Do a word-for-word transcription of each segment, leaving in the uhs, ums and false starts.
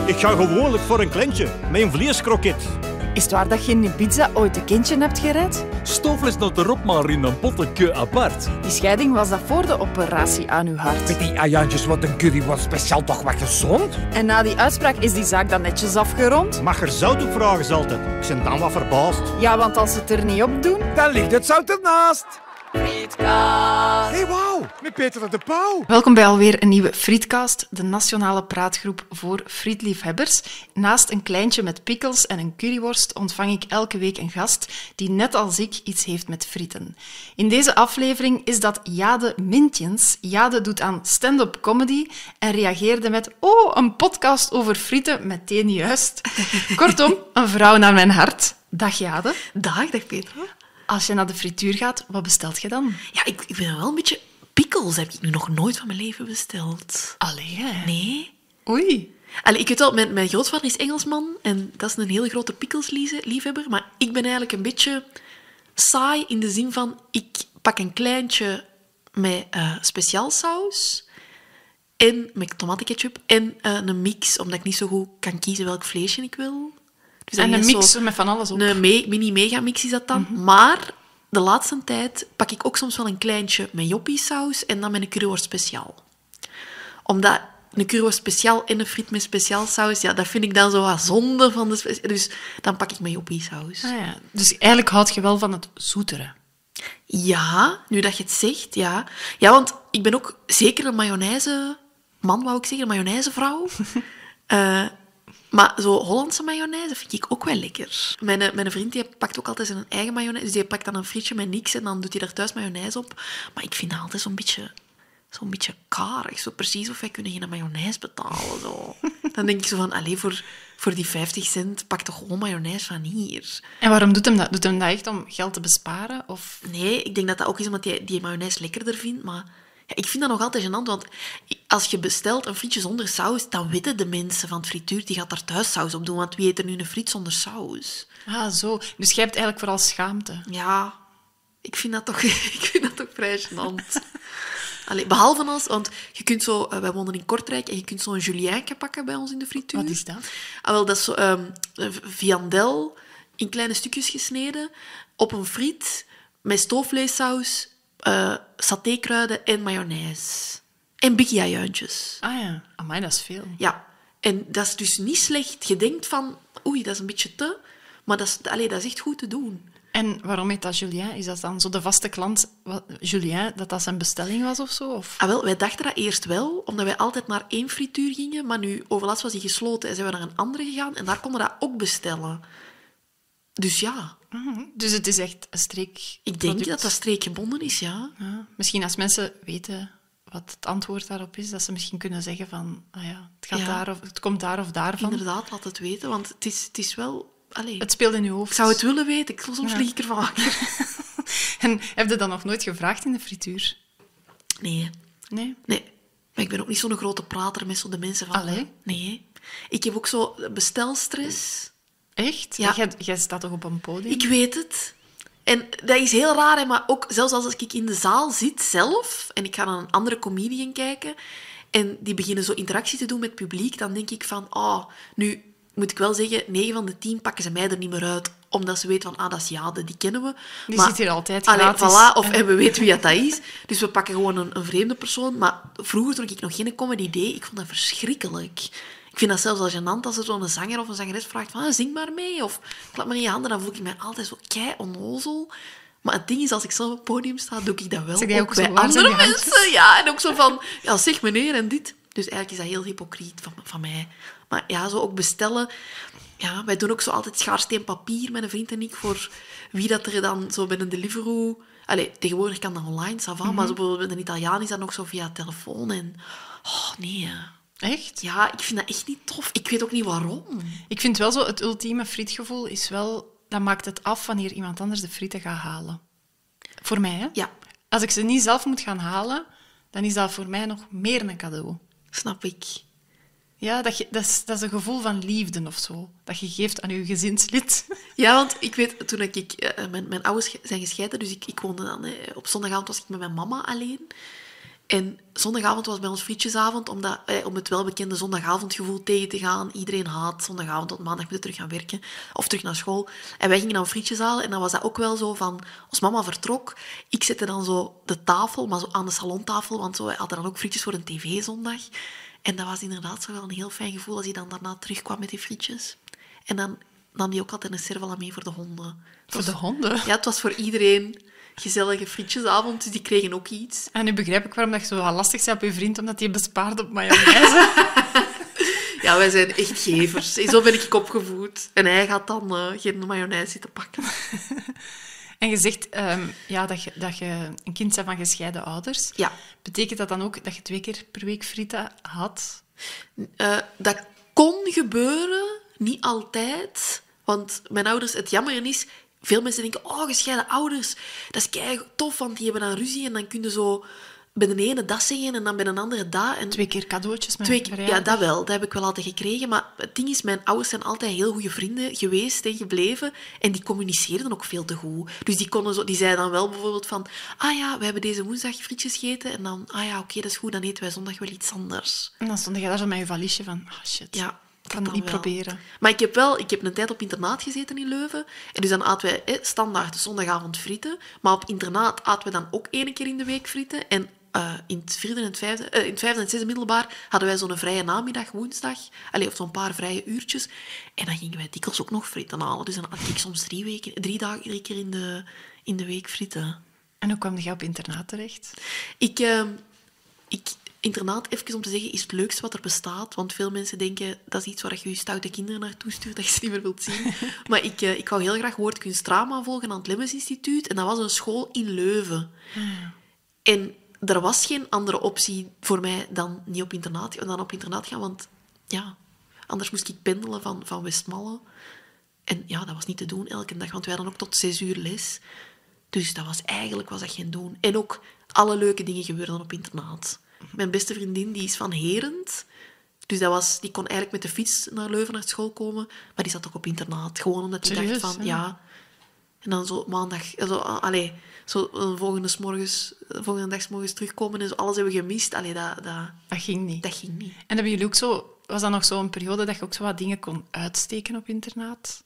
Ik ga gewoonlijk voor een kleintje, met een vleeskroket. Is het waar dat je in Ibiza ooit een kindje hebt gered? Stoofles not erop, maar in een pottekeu apart. Die scheiding was dat voor de operatie aan uw hart. Met die ajuintjes, wat een curry was speciaal toch wat gezond? En na die uitspraak is die zaak dan netjes afgerond? Mag er zout op vragen, ze altijd. Ik ben dan wat verbaasd. Ja, want als ze het er niet op doen... Dan ligt het zout ernaast. Frietcast. Hey, wauw, met Peter de Pauw. Welkom bij alweer een nieuwe Frietcast, de nationale praatgroep voor frietliefhebbers. Naast een kleintje met pickles en een curryworst ontvang ik elke week een gast die net als ik iets heeft met frieten. In deze aflevering is dat Jade Mintjens. Jade doet aan stand-up comedy en reageerde met oh, een podcast over frieten, meteen juist. Kortom, een vrouw naar mijn hart. Dag Jade. Dag, dag Peter. Als je naar de frituur gaat, wat bestelt je dan? Ja, ik, ik ben wel een beetje... Pickles heb ik nu nog nooit van mijn leven besteld. Allee, hè? Nee. Oei. Allee, ik weet wel, mijn, mijn grootvader is Engelsman en dat is een hele grote pickles-liefhebber, maar ik ben eigenlijk een beetje saai in de zin van, ik pak een kleintje met uh, speciaalsaus en met tomatenketchup en uh, een mix, omdat ik niet zo goed kan kiezen welk vleesje ik wil. Dus en een mix zo, met van alles op. Een me- mini-mega-mix is dat dan. Mm-hmm. Maar de laatste tijd pak ik ook soms wel een kleintje met joppiesaus en dan met een curryworst speciaal. Omdat een curryworst speciaal en een friet met speciaalsaus, ja, dat vind ik dan zo wat zonde van de speciaal. Dus dan pak ik mijn joppiesaus. Ah, ja. Dus eigenlijk houd je wel van het zoetere. Ja, nu dat je het zegt, ja. Ja, want ik ben ook zeker een mayonaise... Man, wou ik zeggen, een mayonaisevrouw. uh, Maar zo Hollandse mayonaise vind ik ook wel lekker. Mijn, mijn vriend die pakt ook altijd zijn eigen mayonaise. Dus die pakt dan een frietje met niks en dan doet hij er thuis mayonaise op. Maar ik vind dat altijd zo'n beetje, zo'n beetje karig. Zo precies of wij kunnen geen mayonaise betalen. Zo. Dan denk ik zo van, allee, voor, voor die vijftig cent pak toch gewoon mayonaise van hier. En waarom doet hem dat? Doet hem dat echt om geld te besparen? Of? Nee, ik denk dat dat ook is omdat hij die mayonaise lekkerder vindt, maar... Ja, ik vind dat nog altijd gênant, want als je bestelt een frietje zonder saus, dan weten de mensen van het frituur, die gaat daar thuis saus op doen, want wie eet er nu een friet zonder saus? Ah, zo. Dus jij hebt eigenlijk vooral schaamte. Ja, ik vind dat toch, ik vind dat toch vrij gênant. Allee, behalve als, want je kunt zo, uh, wij wonen in Kortrijk en je kunt zo'n julienneke pakken bij ons in de frituur. Wat is dat? Ah, wel, dat is zo um, viandel in kleine stukjes gesneden, op een friet, met stoofvleessaus, Uh, satékruiden en mayonaise. En biggie-ajuintjes. Ah ja, amai, dat is veel. Ja, en dat is dus niet slecht. Je denkt van, oei, dat is een beetje te... Maar dat is, allee, dat is echt goed te doen. En waarom heet dat Julien? Is dat dan zo de vaste klant, wat, Julien, dat dat zijn bestelling was of zo? Of? Ah, wel, wij dachten dat eerst wel, omdat wij altijd naar één frituur gingen, maar nu, overlast was die gesloten en zijn we naar een andere gegaan en daar konden we dat ook bestellen. Dus ja... Mm-hmm. Dus het is echt een streek. Ik denk dat dat streekgebonden is, ja. ja. Misschien als mensen weten wat het antwoord daarop is, dat ze misschien kunnen zeggen van, ah ja, het, gaat ja. daar of, het komt daar of daarvan. Inderdaad, laat het weten, want het is, het is wel... Allee, het speelt in je hoofd. Ik zou het willen weten, ik soms ja. lieg ik ervan wakker. En heb je dat nog nooit gevraagd in de frituur? Nee. Nee? Nee. Maar ik ben ook niet zo'n grote prater met zo de mensen van... Allee? Nee. Ik heb ook zo bestelstress... Echt? Ja. Jij, jij staat toch op een podium? Ik weet het. En dat is heel raar, hè, maar ook zelfs als ik in de zaal zit zelf en ik ga naar een andere comedian kijken en die beginnen zo interactie te doen met het publiek, dan denk ik van, oh, nu moet ik wel zeggen, negen van de tien pakken ze mij er niet meer uit, omdat ze weten van, ah, dat is Jade, die kennen we. Die maar, zit hier altijd allee, gratis. Voilà, of, en we weten wie dat is. Dus we pakken gewoon een, een vreemde persoon. Maar vroeger, toen ik nog geen comedy deed, ik vond dat verschrikkelijk. Ik vind dat zelfs al gênant als er zo'n zanger of een zangeres vraagt van, ah, zing maar mee. Of klap maar in je handen. Dan voel ik mij altijd zo kei onnozel. Maar het ding is, als ik zelf op het podium sta, doe ik dat wel zeg jij ook, ook zo, bij waar zijn andere die mensen. handjes? Ja, en ook zo van, ja, zeg meneer en dit. Dus eigenlijk is dat heel hypocriet van, van mij. Maar ja, zo ook bestellen. Ja, wij doen ook zo altijd schaarsteen papier, mijn vriend en ik, voor wie dat er dan zo bij een Deliveroo... Allee, tegenwoordig kan dat online, ça va, mm-hmm. Maar zo bijvoorbeeld een Italiaan is dat nog zo via telefoon. En... Oh, nee. Echt? Ja, ik vind dat echt niet tof. Ik weet ook niet waarom. Ik vind wel zo, het ultieme frietgevoel is wel... Dat maakt het af wanneer iemand anders de frieten gaat halen. Voor mij, hè? Ja. Als ik ze niet zelf moet gaan halen, dan is dat voor mij nog meer een cadeau. Snap ik. Ja, dat, je, dat, is, dat is een gevoel van liefde of zo. Dat je geeft aan je gezinslid. Ja, want ik weet, toen ik... Uh, mijn, mijn ouders zijn gescheiden, dus ik, ik woonde dan... Eh, op zondagavond was ik met mijn mama alleen. En zondagavond was bij ons frietjesavond, omdat, eh, om het welbekende zondagavondgevoel tegen te gaan. Iedereen haat zondagavond, tot maandag moeten terug gaan werken. Of terug naar school. En wij gingen dan frietjes halen. En dan was dat ook wel zo van... Als mama vertrok, ik zette dan zo de tafel, maar zo aan de salontafel. Want zo, wij hadden dan ook frietjes voor een tv-zondag. En dat was inderdaad zo wel een heel fijn gevoel als hij dan daarna terugkwam met die frietjes. En dan nam hij ook altijd een servala mee voor de honden. Voor de honden? Ja, het was voor iedereen gezellige frietjesavond, dus die kregen ook iets. En nu begrijp ik waarom dat je zo wat lastig bent op je vriend, omdat hij bespaart op mayonaise. Ja, wij zijn echt gevers. Zo ben ik opgevoed. En hij gaat dan uh, geen mayonaise zitten pakken. En je zegt um, ja, dat, je, dat je een kind bent van gescheiden ouders. Ja. Betekent dat dan ook dat je twee keer per week frieten had? Uh, dat kon gebeuren, niet altijd. Want mijn ouders, het jammer is... Veel mensen denken, oh, gescheiden ouders, dat is kei tof, want die hebben dan ruzie en dan kun je zo bij de ene dat zeggen en dan bij de andere dat. En twee keer cadeautjes met twee keer, verjaardag. Ja, dat wel. Dat heb ik wel altijd gekregen. Maar het ding is, mijn ouders zijn altijd heel goede vrienden geweest en gebleven. En die communiceerden ook veel te goed. Dus die, konden zo, die zeiden dan wel bijvoorbeeld van... Ah ja, we hebben deze woensdag frietjes gegeten. En dan, ah ja, oké, okay, dat is goed. Dan eten wij zondag wel iets anders. En dan stond je daar zo met je valiesje van... Oh shit, ja, ik kan het niet wel proberen. Maar ik heb wel... Ik heb een tijd op internaat gezeten in Leuven. En dus dan aten wij eh, standaard zondagavond frieten. Maar op internaat aten we dan ook één keer in de week frieten. En... Uh, in, het vierde en het vijfde, uh, in het vijfde en het zesde middelbaar hadden wij zo'n vrije namiddag, woensdag. Allee, of zo'n paar vrije uurtjes. En dan gingen wij dikwijls ook nog frieten halen. Dus dan had ik soms drie, weken, drie dagen, drie keer in de, in de week frieten. En hoe kwam je op internaat terecht? Ik, uh, ik... Internaat, even om te zeggen, is het leukste wat er bestaat. Want veel mensen denken, dat is iets waar je je stoute kinderen naartoe stuurt, dat je ze niet meer wilt zien. Maar ik, uh, ik wou heel graag woordkunstdrama volgen aan het Lemmens Instituut. En dat was een school in Leuven. Hmm. En... Er was geen andere optie voor mij dan niet op internaat, dan op internaat gaan, want ja, anders moest ik pendelen van, van Westmalle. En ja, dat was niet te doen elke dag, want wij hadden ook tot zes uur les. Dus dat was eigenlijk was dat geen doen. En ook alle leuke dingen gebeurden op internaat. Mijn beste vriendin die is van Herent, dus dat was, die kon eigenlijk met de fiets naar Leuven naar school komen, maar die zat ook op internaat. Gewoon omdat die Serieus, dacht van, ja. ja... En dan zo maandag... Zo, allee, zo de volgende, morgens, de volgende dag 's morgens terugkomen en zo alles hebben gemist. Allee, dat, dat, dat ging niet. Dat ging niet. En hebben jullie ook zo... Was dat nog zo'n periode dat je ook zo wat dingen kon uitsteken op internaat?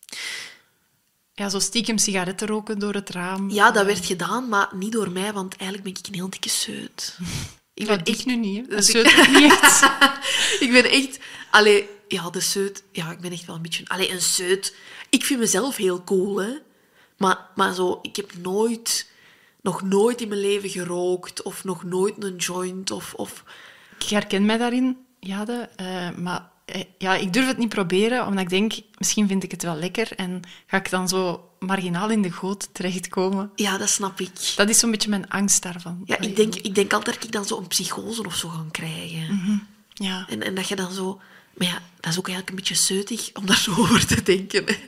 Ja, zo stiekem sigaretten roken door het raam. Ja, dat werd gedaan, maar niet door mij, want eigenlijk ben ik een heel dikke seut. Ik ben echt nu niet, hè. Dat seut ik... niet echt. Ik ben echt... Allee, ja, de seut... Ja, ik ben echt wel een beetje... Allee, een seut... Ik vind mezelf heel cool, hè. Maar, maar zo, ik heb nooit, nog nooit in mijn leven gerookt of nog nooit een joint. Of, of... Ik herken mij daarin, Jade. Uh, maar uh, ja, ik durf het niet proberen, omdat ik denk, misschien vind ik het wel lekker en ga ik dan zo marginaal in de goot terechtkomen. Ja, dat snap ik. Dat is zo'n beetje mijn angst daarvan. Ja, ik denk, ik denk altijd dat ik dan zo een psychose of zo ga krijgen. Mm-hmm. Ja. En, en dat je dan zo... Maar ja, dat is ook eigenlijk een beetje zeutig om daar zo over te denken, hè.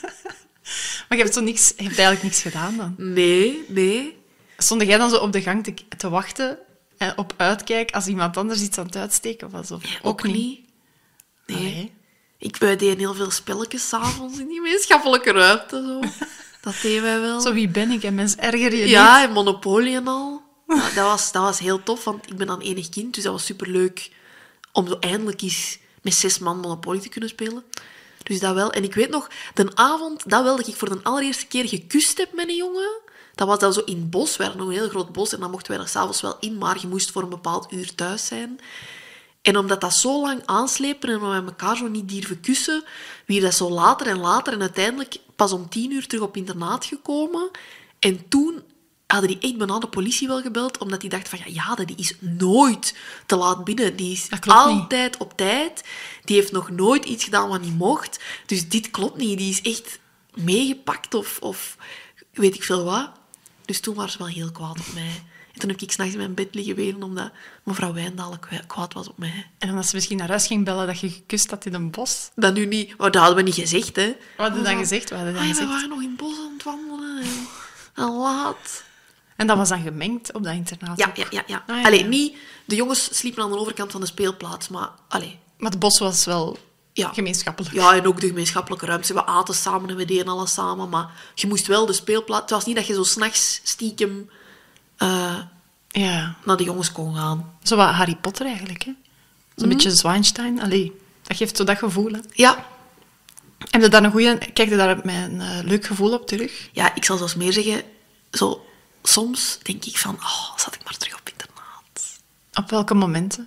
Maar je hebt, zo niks, je hebt eigenlijk niks gedaan dan? Nee, nee. Stond jij dan zo op de gang te, te wachten en op uitkijk als iemand anders iets aan het uitsteken was? Of Nee, ook, ook niet. niet. Nee. Allee. Ik, wij deden heel veel spelletjes 's avonds in die gemeenschappelijke ruimte. Zo. Dat deden wij wel. Zo, wie ben ik? En mensen erger je Ja, niet? en Monopoly en al. Ja, dat, was, dat was heel tof, want ik ben dan enig kind, dus dat was superleuk om zo eindelijk eens met zes man Monopoly te kunnen spelen. Dus dat wel. En ik weet nog, de avond, dat wel, dat ik voor de allereerste keer gekust heb met een jongen. Dat was dan zo in het bos. We hadden nog een heel groot bos en dan mochten wij er s'avonds wel in, maar je moest voor een bepaald uur thuis zijn. En omdat dat zo lang aanslepen en we elkaar zo niet durven kussen, wie dat zo later en later en uiteindelijk pas om tien uur terug op internaat gekomen. En toen hadden die echt bijna de politie wel gebeld, omdat die dacht van, ja, Jade, die is nooit te laat binnen. Die is altijd niet op tijd. Die heeft nog nooit iets gedaan wat niet mocht. Dus dit klopt niet. Die is echt meegepakt of, of weet ik veel wat. Dus toen waren ze wel heel kwaad op mij. En toen heb ik 's nachts in mijn bed liggen wenen, omdat mevrouw Wijndalen kwaad was op mij. En omdat ze misschien naar huis ging bellen dat je gekust had in een bos? Dat nu niet. Maar dat hadden we niet gezegd, hè. Wat hadden we dan gezegd? Wat hadden we dan ah, ja, gezegd? we waren nog in het bos aan het wandelen. En, en laat... En dat was dan gemengd op dat internaat? Ja, ook? ja, ja. ja. Ah, ja, allee, ja. niet... De jongens sliepen aan de overkant van de speelplaats, maar... Allee, Maar het bos was wel ja. gemeenschappelijk. Ja, en ook de gemeenschappelijke ruimte. We aten samen en we deden alles samen, maar je moest wel de speelplaats... Het was niet dat je zo 's nachts stiekem uh, Ja, naar de jongens kon gaan. zo wat Harry Potter eigenlijk, hè? Zo'n beetje Zwijnstein. Allee, dat geeft zo dat gevoel, hè? Ja. Heb je daar een goeie... Kijk je daar met een uh, leuk gevoel op terug? Ja, ik zal zelfs meer zeggen, zo, soms denk ik van, oh, zat ik maar terug op internaat. Op welke momenten?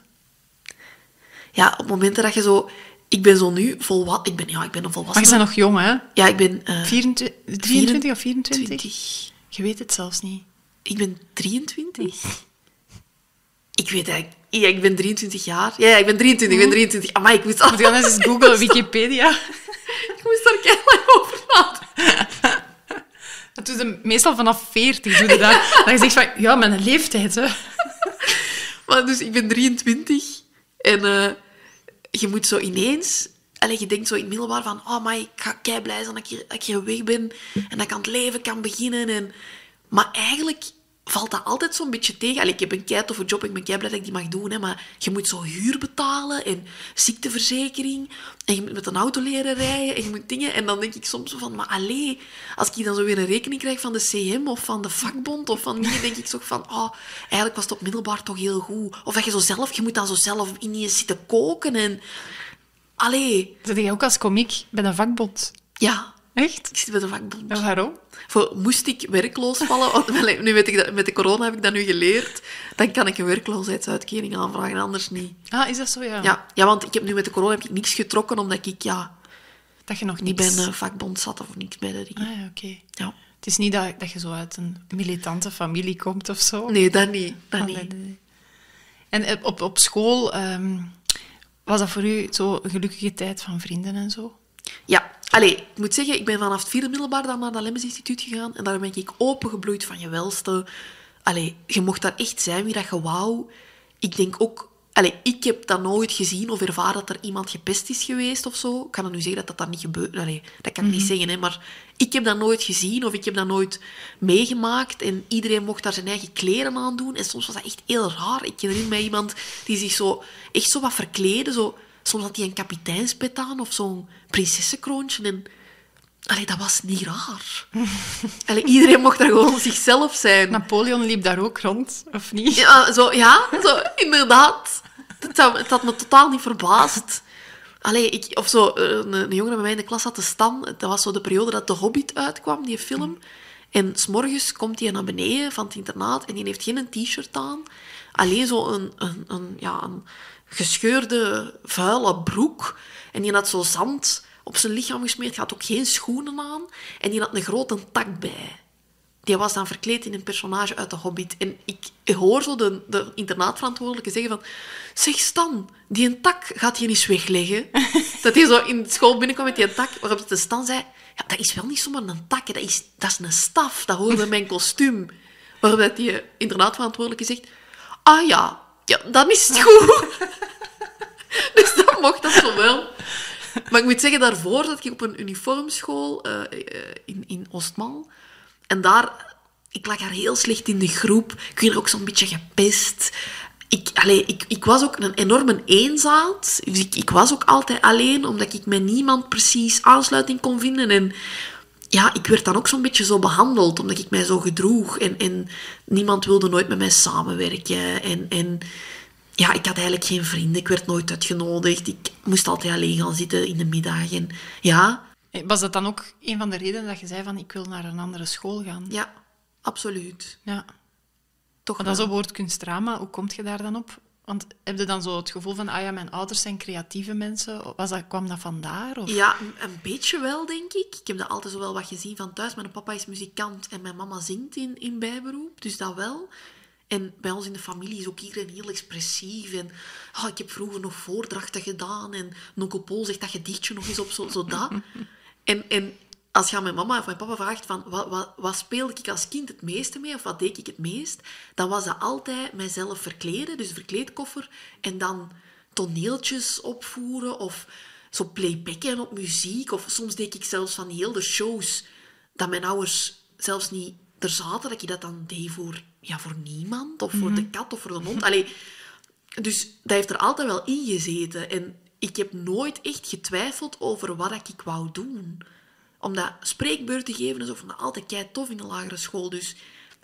Ja, op momenten dat je zo... Ik ben zo nu volwassen... Ik ben, ja, ik ben een Maar volwassene. je bent nog jong, hè? Ja, ik ben... eh, vierentwintig, drieëntwintig of vierentwintig? twintig. Je weet het zelfs niet. Ik ben drieëntwintig. Ik weet eigenlijk... Ja, ik ben drieëntwintig jaar. Ja, ja, ik ben drieëntwintig, ik ben drieëntwintig. Amai, ik moest... Moet je anders eens googlen, Wikipedia. Ik moest daar keihard over nadenken. Dat doe je meestal vanaf veertig. Doe je dat. Dat je zegt van, ja, mijn leeftijd, hè. Maar dus, ik ben drieëntwintig. En uh, je moet zo ineens... Allee, je denkt zo in het middelbaar van... Oh, maar ik ga kei blij zijn dat ik, hier, dat ik hier weg ben. En dat ik aan het leven kan beginnen. En... Maar eigenlijk valt dat altijd zo'n beetje tegen. Allee, ik heb een kei toffe job. Ik ben kei blij dat ik die mag doen. Hè, maar je moet zo huur betalen. En ziekteverzekering. En je moet met een auto leren rijden. En je moet dingen... En dan denk ik soms zo van... Maar allee, als ik dan zo weer een rekening krijg van de C M... Of van de vakbond... Of van dingen, denk ik zo van... Oh, eigenlijk was het op middelbaar toch heel goed. Of dat je zo zelf... Je moet dan zo zelf ineens zitten koken. En... Allee. Zit jij ook als komiek bij een vakbond? Ja. Echt? Ik zit bij de vakbond. En waarom? Voor, moest ik werkloos vallen, want nu weet ik dat, met de corona heb ik dat nu geleerd, dan kan ik een werkloosheidsuitkering aanvragen, anders niet. Ah, is dat zo, ja? Ja, ja, want ik heb nu met de corona heb ik niks getrokken, omdat ik ja, Dat je nog niet niks... bij een vakbond zat of niks bij de dingen. Ah, ja, oké. Ja. Het is niet dat, dat je zo uit een militante familie komt of zo? Nee, dat niet. Dat Ah, niet. nee, nee, nee. En eh, op, op school, ehm, was dat voor u zo een gelukkige tijd van vrienden en zo? Ja, allee, ik moet zeggen, ik ben vanaf het vierde middelbaar dan naar dat Lemmens Instituut gegaan en daar ben ik opengebloeid van je welste. Allee, je mocht daar echt zijn wie dat je wou. Ik denk ook... Allee, ik heb dat nooit gezien of ervaren dat er iemand gepest is geweest of zo. Ik kan het nu zeggen dat dat daar niet gebeurt. Allee, dat kan ik niet zeggen, hè, maar ik heb dat nooit gezien of ik heb dat nooit meegemaakt. En iedereen mocht daar zijn eigen kleren aan doen. En soms was dat echt heel raar. Ik herinner mij iemand die zich zo, echt zo wat verkleedde. Zo, soms had hij een kapiteinspet aan of zo'n prinsessenkroontje. En allee, dat was niet raar. Allee, iedereen mocht daar gewoon zichzelf zijn. Napoleon liep daar ook rond, of niet? Ja, zo, ja, zo, inderdaad. Het, zou, het had me totaal niet verbaasd. Allee, ik, of zo, een, een jongere bij mij in de klas had de Stan. Dat was zo de periode dat De Hobbit uitkwam, die film. En 's morgens komt hij naar beneden van het internaat en die heeft geen t-shirt aan. Alleen zo een, een, een, ja, een gescheurde, vuile broek. En die had zo zand op zijn lichaam gesmeerd. Hij had ook geen schoenen aan. En die had een grote tak bij. Die was dan verkleed in een personage uit de Hobbit. En ik hoor zo de, de internaatverantwoordelijke zeggen van... Zeg Stan, die een tak gaat je eens wegleggen. Dat hij zo in de school binnenkwam met die tak. Waarop de Stan zei... Ja, dat is wel niet zomaar een tak. Dat is, dat is een staf. Dat hoorde mijn kostuum. Waarop die internaatverantwoordelijke zegt... Ah ja, ja, dan is het goed. Dus dan mocht dat zo wel. Maar ik moet zeggen, daarvoor zat ik op een uniformschool uh, uh, in, in Oostmal. En daar, ik lag daar heel slecht in de groep. Ik werd ook zo'n beetje gepest. Ik, allee, ik, ik was ook een enorme eenzaad. Dus ik, ik was ook altijd alleen, omdat ik met niemand precies aansluiting kon vinden. En ja, ik werd dan ook zo'n beetje zo behandeld, omdat ik mij zo gedroeg. En, en niemand wilde nooit met mij samenwerken. En, en ja, ik had eigenlijk geen vrienden. Ik werd nooit uitgenodigd. Ik moest altijd alleen gaan zitten in de middag. En ja... Was dat dan ook een van de redenen dat je zei van ik wil naar een andere school gaan? Ja, absoluut. Ja. Toch Maar dat is wel. op woordkunstdrama. Hoe kom je daar dan op? Want heb je dan zo het gevoel van, ah ja, mijn ouders zijn creatieve mensen? Was dat, kwam dat vandaar? Of? Ja, een beetje wel, denk ik. Ik heb dat altijd zo wel wat gezien van thuis. Mijn papa is muzikant en mijn mama zingt in, in bijberoep. Dus dat wel. En bij ons in de familie is ook iedereen heel expressief. En oh, ik heb vroeger nog voordrachten gedaan. En onkel Paul zegt dat gedichtje nog eens op, zo, zo dat. En, en als je aan mijn mama of mijn papa vraagt van wat, wat, wat speelde ik als kind het meeste mee of wat deed ik het meest, dan was dat altijd mijzelf verkleden, dus verkleedkoffer, en dan toneeltjes opvoeren of zo playbacken op muziek. Of soms deed ik zelfs van heel de shows dat mijn ouders zelfs niet er zaten, dat ik dat dan deed voor, ja, voor niemand of voor de kat of voor de hond. Allee, dus dat heeft er altijd wel in gezeten. En ik heb nooit echt getwijfeld over wat ik wou doen. Om dat spreekbeurten te geven, is of altijd kei tof in de lagere school. Dus ik, ik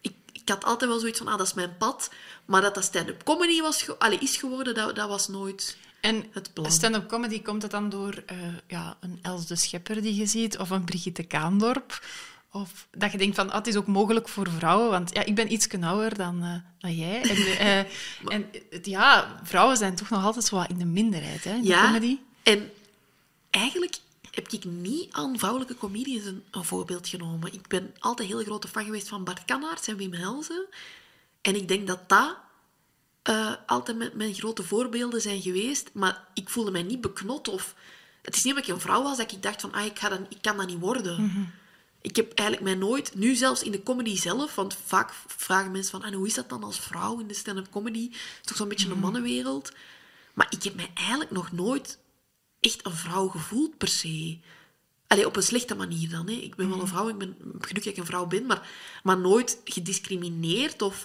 ik had altijd wel zoiets van, ah, dat is mijn pad. Maar dat dat stand-up comedy was, ge- allee, is geworden, dat, dat was nooit En het plan. stand-up comedy, komt het dan door uh, ja, een Els de Schepper die je ziet, of een Brigitte Kaandorp? Of dat je denkt van, ah, het is ook mogelijk voor vrouwen, want ja, ik ben iets ouder dan, uh, dan jij. En, uh, en uh, ja, vrouwen zijn toch nog altijd zo wat in de minderheid, hè, in Ja, de comedy. en eigenlijk heb ik niet aan vrouwelijke comedians een, een voorbeeld genomen. Ik ben altijd heel grote fan geweest van Bart Kannaerts en Wim Helsen. En ik denk dat dat uh, altijd mijn, mijn grote voorbeelden zijn geweest. Maar ik voelde mij niet beknot. Of... Het is niet omdat ik een vrouw was dat ik dacht van, ah, ik, ga dat, ik kan dat niet worden. Mm-hmm. Ik heb eigenlijk mij nooit, nu zelfs in de comedy zelf, want vaak vragen mensen van, ah, hoe is dat dan als vrouw in de stand-up comedy? Het is toch zo'n beetje mm-hmm. een mannenwereld. Maar ik heb mij eigenlijk nog nooit echt een vrouw gevoeld, per se. Allee, op een slechte manier dan. Hè. Ik ben wel een vrouw, ik ben gelukkig dat ik een vrouw ben, maar, maar nooit gediscrimineerd of,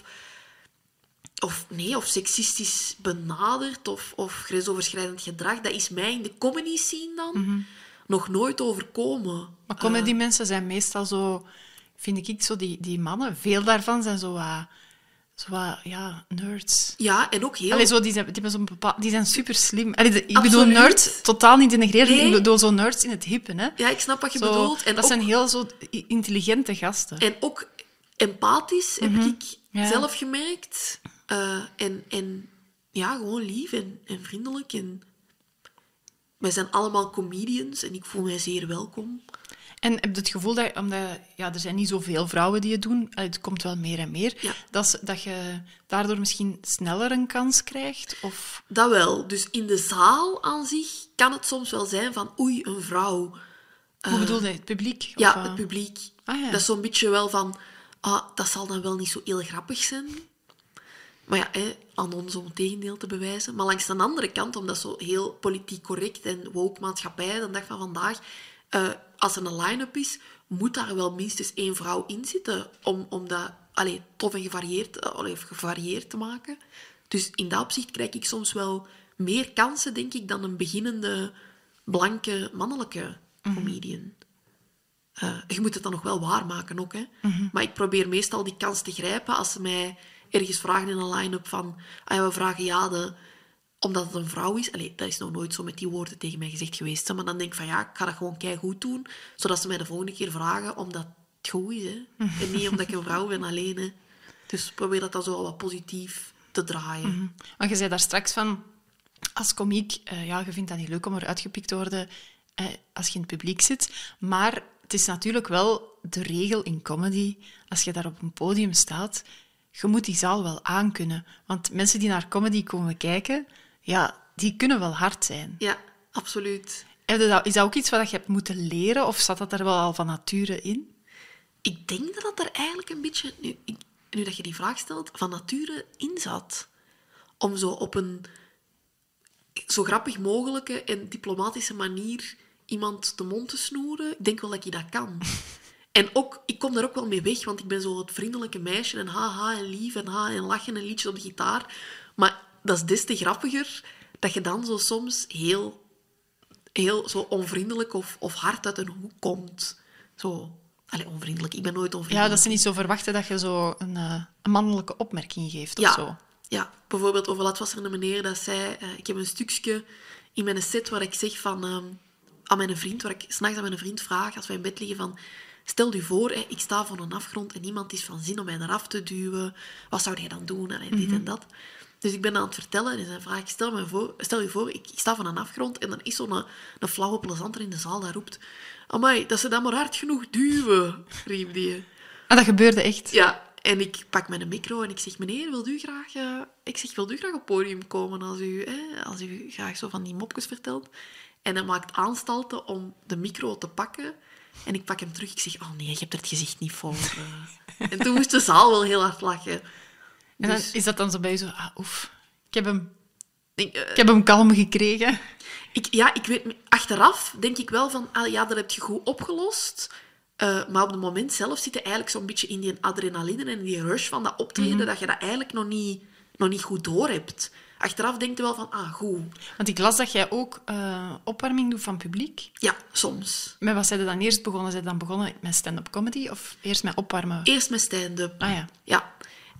of, nee, of seksistisch benaderd of, of grensoverschrijdend gedrag. Dat is mij in de comedy scene dan mm-hmm. nog nooit overkomen. Maar comedy uh, mensen zijn meestal zo, vind ik, zo die, die mannen, veel daarvan zijn zo... Uh, Zo wat, ja, nerds. Ja, en ook heel... Allee, zo, die, zijn, die, hebben zo'n bepaald, die zijn super slim. Allee, de, ik Absoluut. bedoel nerds, totaal niet denigreren. Nee. Ik bedoel zo nerds in het hippe, hè. Ja, ik snap wat je zo, bedoelt. En dat ook, zijn heel zo intelligente gasten. En ook empathisch, mm-hmm. heb ik ja. zelf gemerkt. Uh, en, en ja, gewoon lief en, en vriendelijk. En wij zijn allemaal comedians en ik voel mij zeer welkom. En heb je het gevoel dat, omdat ja, er zijn niet zoveel vrouwen die het doen, het komt wel meer en meer, ja. dat, dat je daardoor misschien sneller een kans krijgt? Of... Dat wel. Dus in de zaal aan zich kan het soms wel zijn van oei, een vrouw. Hoe uh, bedoel je? Het publiek? Ja, of, uh... het publiek. Ah, ja. Dat is zo'n beetje wel van, ah, dat zal dan wel niet zo heel grappig zijn. Maar ja, hè, aan ons om het tegendeel te bewijzen. Maar langs de andere kant, omdat zo heel politiek correct en woke maatschappij, de dag van vandaag... Uh, als er een line-up is, moet daar wel minstens één vrouw in zitten om, om dat allee, tof en gevarieerd, allee, gevarieerd te maken. Dus in dat opzicht krijg ik soms wel meer kansen, denk ik, dan een beginnende blanke mannelijke mm-hmm. comedian. Uh, je moet het dan nog wel waarmaken ook, hè. Mm-hmm. Maar ik probeer meestal die kans te grijpen als ze mij ergens vragen in een line-up van ah ja, we vragen Jade... omdat het een vrouw is. Allee, dat is nog nooit zo met die woorden tegen mij gezegd geweest. Maar dan denk ik van ja, ik ga dat gewoon keigoed doen. Zodat ze mij de volgende keer vragen omdat het goed is. Hè. En niet omdat ik een vrouw ben alleen. Hè. Dus probeer dat dan zo wat positief te draaien. Mm-hmm. Maar je zei daar straks van... Als komiek, uh, ja, je vindt dat niet leuk om eruit gepikt te worden uh, als je in het publiek zit. Maar het is natuurlijk wel de regel in comedy. Als je daar op een podium staat, je moet die zaal wel aankunnen. Want mensen die naar comedy komen kijken... Ja, die kunnen wel hard zijn. Ja, absoluut. Is dat ook iets wat je hebt moeten leren, of zat dat er wel al van nature in? Ik denk dat dat er eigenlijk een beetje, nu, nu dat je die vraag stelt, van nature in zat. Om zo op een zo grappig mogelijke en diplomatische manier iemand de mond te snoeren. Ik denk wel dat ik dat kan. En ook, ik kom daar ook wel mee weg, want ik ben zo het vriendelijke meisje en haha en lief en ha en lachen en liedjes op de gitaar. Maar... dat is des te grappiger dat je dan zo soms heel, heel zo onvriendelijk of, of hard uit een hoek komt. Zo, allee, onvriendelijk. Ik ben nooit onvriendelijk. Ja, dat ze niet zo verwachten dat je zo een, uh, een mannelijke opmerking geeft ja, of zo. Ja, bijvoorbeeld over laatst was er een meneer dat zei... Uh, ik heb een stukje in mijn set waar ik zeg van... Uh, aan mijn vriend, waar ik s'nachts aan mijn vriend vraag, als wij in bed liggen, van... Stel je voor, hè, ik sta voor een afgrond en iemand is van zin om mij eraf te duwen. Wat zou jij dan doen? En dit mm-hmm. en dat. Dus ik ben aan het vertellen en zijn vraag, stel, me voor, stel je voor, ik, ik sta van een afgrond en dan is zo'n een, een flauwe plezanter in de zaal dat roept, amai, dat ze dat maar hard genoeg duwen, riep die. En dat gebeurde echt? Ja, en ik pak mijn micro en ik zeg, meneer, wilt u graag, uh, ik zeg, wilt u graag op het podium komen als u, hè, als u graag zo van die mopjes vertelt? En hij maakt aanstalten om de micro te pakken en ik pak hem terug. Ik zeg, oh nee, je hebt er het gezicht niet voor. Uh. En toen moest de zaal wel heel hard lachen. En dan, dus, is dat dan zo bij je zo... Ah, oef, ik heb hem, ik, uh, ik heb hem kalm gekregen. Ik, ja, ik weet... Achteraf denk ik wel van... Ah, ja, dat heb je goed opgelost. Uh, maar op het moment zelf zit je eigenlijk zo'n beetje in die adrenaline en die rush van dat optreden, mm-hmm. dat je dat eigenlijk nog niet, nog niet goed door hebt. Achteraf denk je wel van, ah, goed. Want ik las dat jij ook uh, opwarming doet van publiek. Ja, soms. Met wat zijn je dan eerst begonnen? Zijn je dan begonnen met stand-up comedy of eerst met opwarmen? Eerst met stand-up. Ah ja. Ja.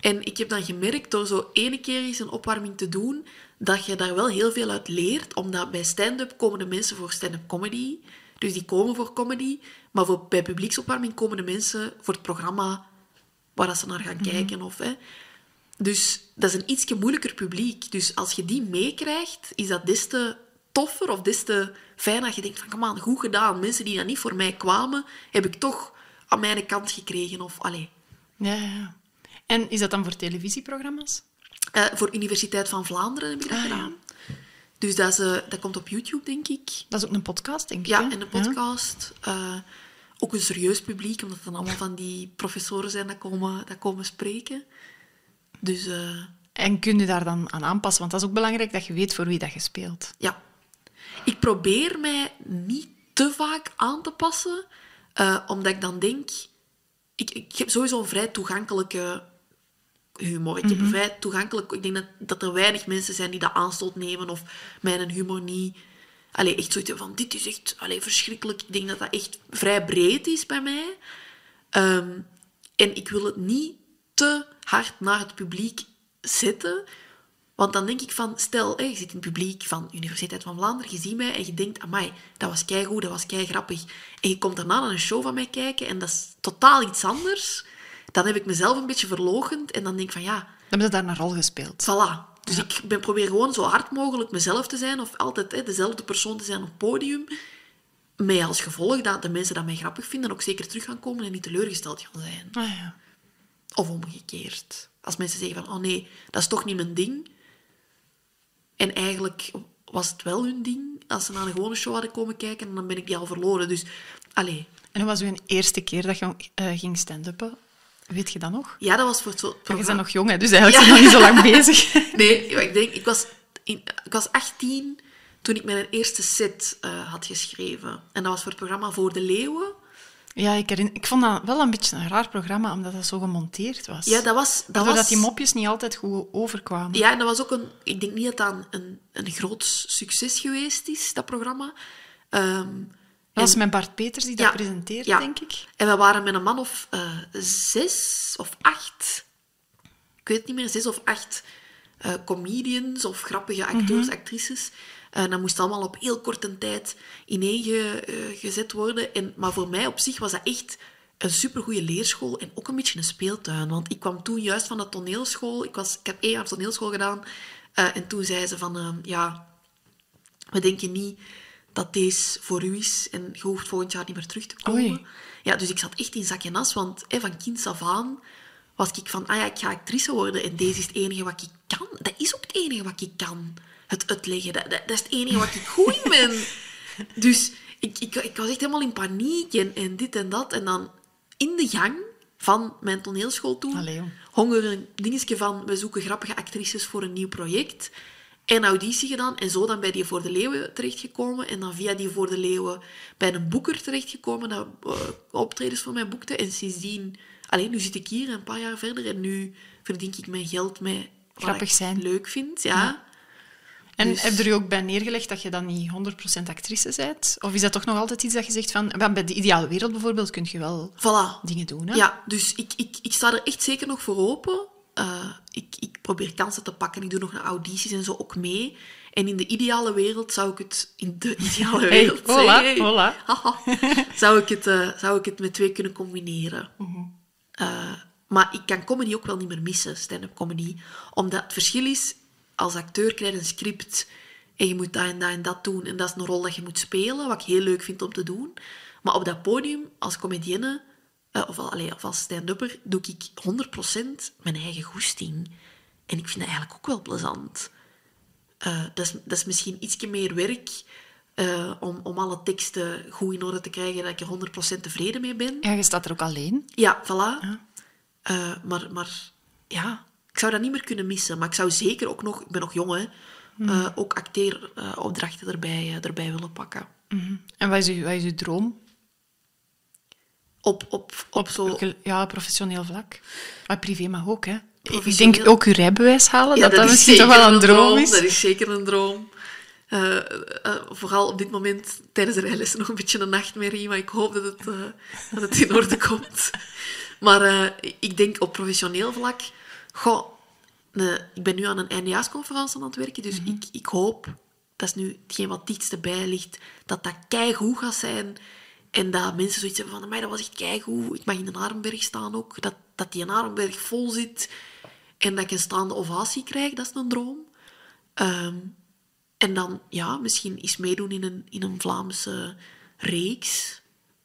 En ik heb dan gemerkt, door zo ene keer eens een opwarming te doen, dat je daar wel heel veel uit leert. Omdat bij stand-up komen de mensen voor stand-up comedy. Dus die komen voor comedy. Maar voor, bij publieksopwarming komen de mensen voor het programma waar dat ze naar gaan kijken. Of, hè. Dus dat is een ietsje moeilijker publiek. Dus als je die meekrijgt, is dat des te toffer of des te fijn dat je denkt van, come on, goed gedaan. Mensen die dan niet voor mij kwamen, heb ik toch aan mijn kant gekregen. Of, allee. Ja, ja. En is dat dan voor televisieprogramma's? Uh, voor Universiteit van Vlaanderen heb ik dat Ah, gedaan. Dus dat, is, uh, dat komt op YouTube, denk ik. Dat is ook een podcast, denk ik. Ja, hè? en een podcast. Uh, ook een serieus publiek, omdat het dan allemaal van die professoren zijn dat komen, dat komen spreken. Dus uh, En kun je daar dan aan aanpassen? Want dat is ook belangrijk dat je weet voor wie dat je speelt. ja. Ik probeer mij niet te vaak aan te passen, uh, omdat ik dan denk... Ik, ik heb sowieso een vrij toegankelijke humor. Ik heb een vrij toegankelijk... Ik denk dat, dat er weinig mensen zijn die dat aanstoot nemen of mijn humor niet... Allee, echt zoiets van, dit is echt allee, verschrikkelijk. Ik denk dat dat echt vrij breed is bij mij. Um, en ik wil het niet te hard naar het publiek zetten. Want dan denk ik van, stel, hé, je zit in het publiek van Universiteit van Vlaanderen, je ziet mij en je denkt, amai, dat was keigoed, dat was keigrappig. En je komt daarna naar een show van mij kijken en dat is totaal iets anders. Dan heb ik mezelf een beetje verloochend en dan denk ik van, ja... Dan heb je daar een rol gespeeld. Voilà. Dus ja. ik ben, probeer gewoon zo hard mogelijk mezelf te zijn of altijd hè, dezelfde persoon te zijn op het podium. Met als gevolg dat de mensen dat mij grappig vinden ook zeker terug gaan komen en niet teleurgesteld gaan zijn. Ah, ja. Of omgekeerd. Als mensen zeggen van, oh nee, dat is toch niet mijn ding. En eigenlijk was het wel hun ding. Als ze naar een gewone show hadden komen kijken, dan ben ik die al verloren. Dus, allee. En hoe was uw eerste keer dat je uh, ging stand-uppen? Weet je dat nog? Ja, dat was voor het zo... Maar je bent nog jong, hè, dus eigenlijk ja. ben je nog niet zo lang bezig. Nee, ik denk, ik was, in, ik was achttien toen ik mijn eerste set uh, had geschreven. En dat was voor het programma Voor de Leeuwen. Ja, ik, herinner, ik vond dat wel een beetje een raar programma, omdat dat zo gemonteerd was. Ja, dat was... Dat Waardoor was, dat die mopjes niet altijd goed overkwamen. Ja, en dat was ook een... Ik denk niet dat dat een, een, een groot succes geweest is, dat programma. Um, dat was en, met Bart Peters die dat ja, presenteerde, ja. denk ik. En we waren met een man of uh, zes of acht... Ik weet het niet meer, zes of acht uh, comedians of grappige acteurs, mm-hmm. actrices... En dat moest allemaal op heel korte tijd ineengezet worden. En, maar voor mij op zich was dat echt een supergoeie leerschool en ook een beetje een speeltuin. Want ik kwam toen juist van de toneelschool. Ik, was, ik heb één jaar toneelschool gedaan. Uh, en toen zei ze van... Uh, ja, we denken niet dat deze voor u is. En je hoeft volgend jaar niet meer terug te komen. Oei. Ja, dus ik zat echt in zak en as. Want hey, van kind af aan was ik van... Ah ja, ik ga actrice worden. En deze is het enige wat ik kan. Dat is ook het enige wat ik kan. Het uitleggen, dat, dat, dat is het enige wat ik goed in ben. Dus ik, ik, ik was echt helemaal in paniek en, en dit en dat. En dan in de gang van mijn toneelschool toen Allee, hong er een dingetje van, we zoeken grappige actrices voor een nieuw project. En auditie gedaan. En zo dan bij die Voor de Leeuwen terechtgekomen. En dan via die Voor de Leeuwen bij een boeker terechtgekomen dat uh, optredens voor mij boekte. En sindsdien... Alleen, nu zit ik hier een paar jaar verder en nu verdien ik mijn geld met wat grappig ik zijn. leuk vind. Ja. ja. En dus... heb je er ook bij neergelegd dat je dan niet honderd procent actrice bent? Of is dat toch nog altijd iets dat je zegt van... Bij de Ideale Wereld bijvoorbeeld kun je wel voilà. dingen doen, hè? Ja, dus ik, ik, ik sta er echt zeker nog voor open. Uh, ik, ik probeer kansen te pakken. Ik doe nog audities en zo ook mee. En in de ideale wereld zou ik het... In de ideale wereld... Hey, hola, hey, hola. zou, ik het, uh, zou ik het met twee kunnen combineren. Mm-hmm. Uh, maar ik kan comedy ook wel niet meer missen, stand-up comedy. Omdat het verschil is... Als acteur krijg je een script en je moet dat en dat en dat doen. En dat is een rol dat je moet spelen, wat ik heel leuk vind om te doen. Maar op dat podium, als comedienne, uh, of, allez, of als stand-upper, doe ik honderd procent mijn eigen goesting. En ik vind dat eigenlijk ook wel plezant. Uh, dat, is, dat is misschien ietsje meer werk uh, om, om alle teksten goed in orde te krijgen, dat ik er honderd procent tevreden mee ben. Ja, je staat er ook alleen. Ja, voilà. Ja. Uh, maar, maar ja... Ik zou dat niet meer kunnen missen, maar ik zou zeker ook nog, ik ben nog jong, hè, mm. uh, ook acteeropdrachten uh, erbij, uh, erbij willen pakken. Mm-hmm. En wat is, uw, wat is uw droom? Op, op, op, op zo... Ja, professioneel vlak. Maar privé mag ook, hè. Ik denk ook uw rijbewijs halen, ja, dat dat, dat misschien toch wel een droom, droom is. Dat is zeker een droom. Uh, uh, vooral op dit moment, tijdens de rijlessen, nog een beetje een nachtmerrie, maar ik hoop dat het, uh, dat het in orde komt. Maar uh, ik denk op professioneel vlak... Goh, ne, ik ben nu aan een eindejaarsconferentie aan het werken, dus Mm-hmm. ik, ik hoop, dat is nu hetgeen wat dichtst bij ligt, dat dat keigoed gaat zijn. En dat mensen zoiets hebben van, amai, dat was echt keigoed. Ik mag in een Arenberg staan ook. Dat, dat die een Arenberg vol zit. En dat ik een staande ovatie krijg, dat is een droom. Um, en dan, ja, misschien eens meedoen in een, in een Vlaamse reeks.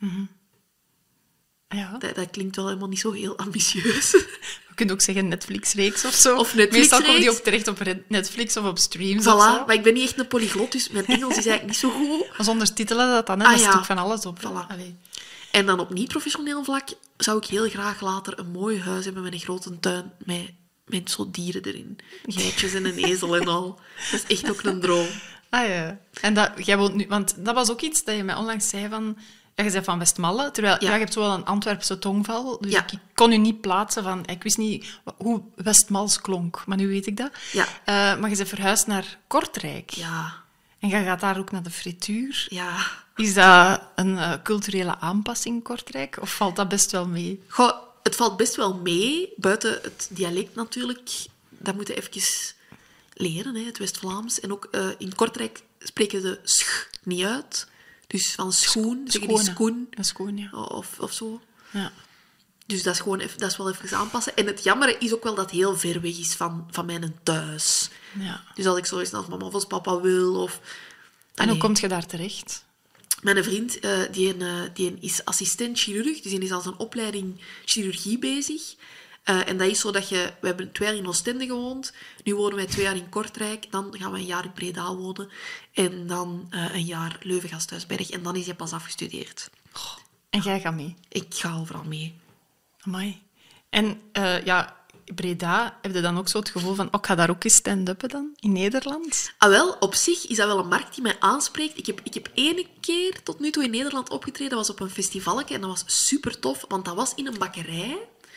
Ja. Dat, dat klinkt wel helemaal niet zo heel ambitieus. Je kunt ook zeggen Netflix-reeks of zo. Of Netflix-reeks. Meestal komt die op terecht op re- Netflix of op streams Voilà, of zo. maar ik ben niet echt een polyglot, dus mijn Engels is eigenlijk niet zo goed. Maar zonder titelen dat dan, hè. Ah, Dat ja. is ook van alles op. Voilà. Allee. En dan op niet-professioneel vlak zou ik heel graag later een mooi huis hebben met een grote tuin met, met zo dieren erin. Geitjes en een ezel en al. Dat is echt ook een droom. Ah ja. En dat, jij woont nu... Want dat was ook iets dat je mij onlangs zei van... Ja, je bent van Westmalle, terwijl Ja. ja. je hebt zo wel een Antwerpse tongval. Dus Ja. ik kon u niet plaatsen van... Ik wist niet hoe Westmals klonk, maar nu weet ik dat. Ja. Uh, maar je bent verhuisd naar Kortrijk. Ja, En je gaat daar ook naar de frituur. ja. Is dat een uh, culturele aanpassing, Kortrijk? Of valt dat best wel mee? Goh, het valt best wel mee, buiten het dialect natuurlijk. Dat moet je even leren, hè, het West-Vlaams. En ook uh, in Kortrijk spreken ze sch niet uit. Dus van schoen, zeggen die Schone. schoen Een schoon, ja. of, of zo. ja. Dus dat is, gewoon even, dat is wel even aanpassen. En het jammer is ook wel dat het heel ver weg is van, van mijn thuis. ja. Dus als ik zo eens naar mama of als papa wil, of... En hoe Allee. kom je daar terecht? Mijn vriend uh, die een, uh, die een is assistent-chirurg, dus die is al zijn opleiding chirurgie bezig. Uh, en dat is zo dat je... We hebben twee jaar in Oostende gewoond, nu wonen wij twee jaar in Kortrijk, dan gaan we een jaar in Breda wonen en dan uh, een jaar Leuven-Gasthuisberg en dan is hij pas afgestudeerd. En jij gaat mee? Ik ga overal mee. Amai. En uh, ja, Breda, heb je dan ook zo het gevoel van... Oh, ik ga daar ook eens stand-uppen dan, in Nederland? Ah, wel, op zich is dat wel een markt die mij aanspreekt. Ik heb, ik heb één keer tot nu toe in Nederland opgetreden. Dat was op een festivaletje en dat was super tof, want dat was in een bakkerij.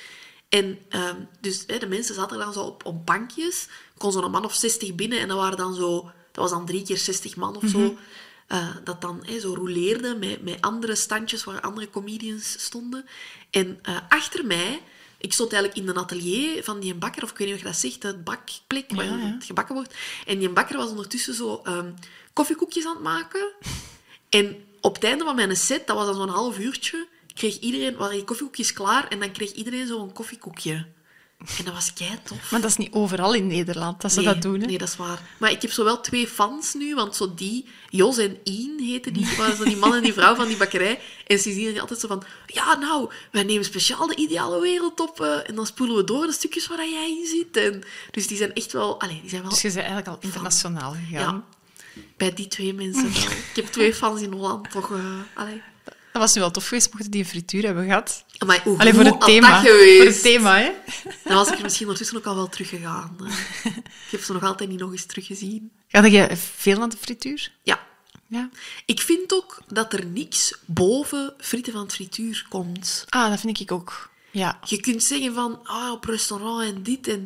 En um, dus hè, de mensen zaten dan zo op, op bankjes. Er kon zo'n man of zestig binnen en dat waren dan zo... Dat was dan drie keer zestig man of zo. Mm-hmm. Uh, dat dan hè, zo rouleerde met, met andere standjes waar andere comedians stonden. En uh, achter mij... Ik stond eigenlijk in een atelier van die bakker, of ik weet niet of je dat zegt, het bakplek waar Ja, ja. het gebakken wordt. En die bakker was ondertussen zo um, koffiekoekjes aan het maken. En op het einde van mijn set, dat was dan zo'n half uurtje, kreeg iedereen, waren die koffiekoekjes klaar en dan kreeg iedereen zo'n koffiekoekje. En dat was keitof. Maar dat is niet overal in Nederland dat ze Nee, dat doen, hè? nee, dat is waar. Maar ik heb zo wel twee fans nu, want zo die, Jos en Ian heten die, waren zo die man en die vrouw van die bakkerij. En ze zien altijd zo van, ja, nou, wij nemen speciaal de ideale wereld op uh, en dan spoelen we door de stukjes waar jij in zit. En, dus die zijn echt wel, allez, die zijn wel... Dus je bent eigenlijk al internationaal gegaan. Ja, bij die twee mensen wel. Ik heb twee fans in Holland, toch... Uh, allez. Dat was nu wel tof geweest, mochten die een frituur hebben gehad. Amai, hoe Allee, voor goed het had thema. dat geweest? Voor het thema, hè? Dan was ik er misschien ondertussen ook al wel teruggegaan. Uh, ik heb ze nog altijd niet nog eens teruggezien. Ga je veel aan de frituur? Ja. Ja. Ik vind ook dat er niks boven frieten van het frituur komt. Ah, dat vind ik ook. Ja. Je kunt zeggen van, ah, op restaurant en dit en...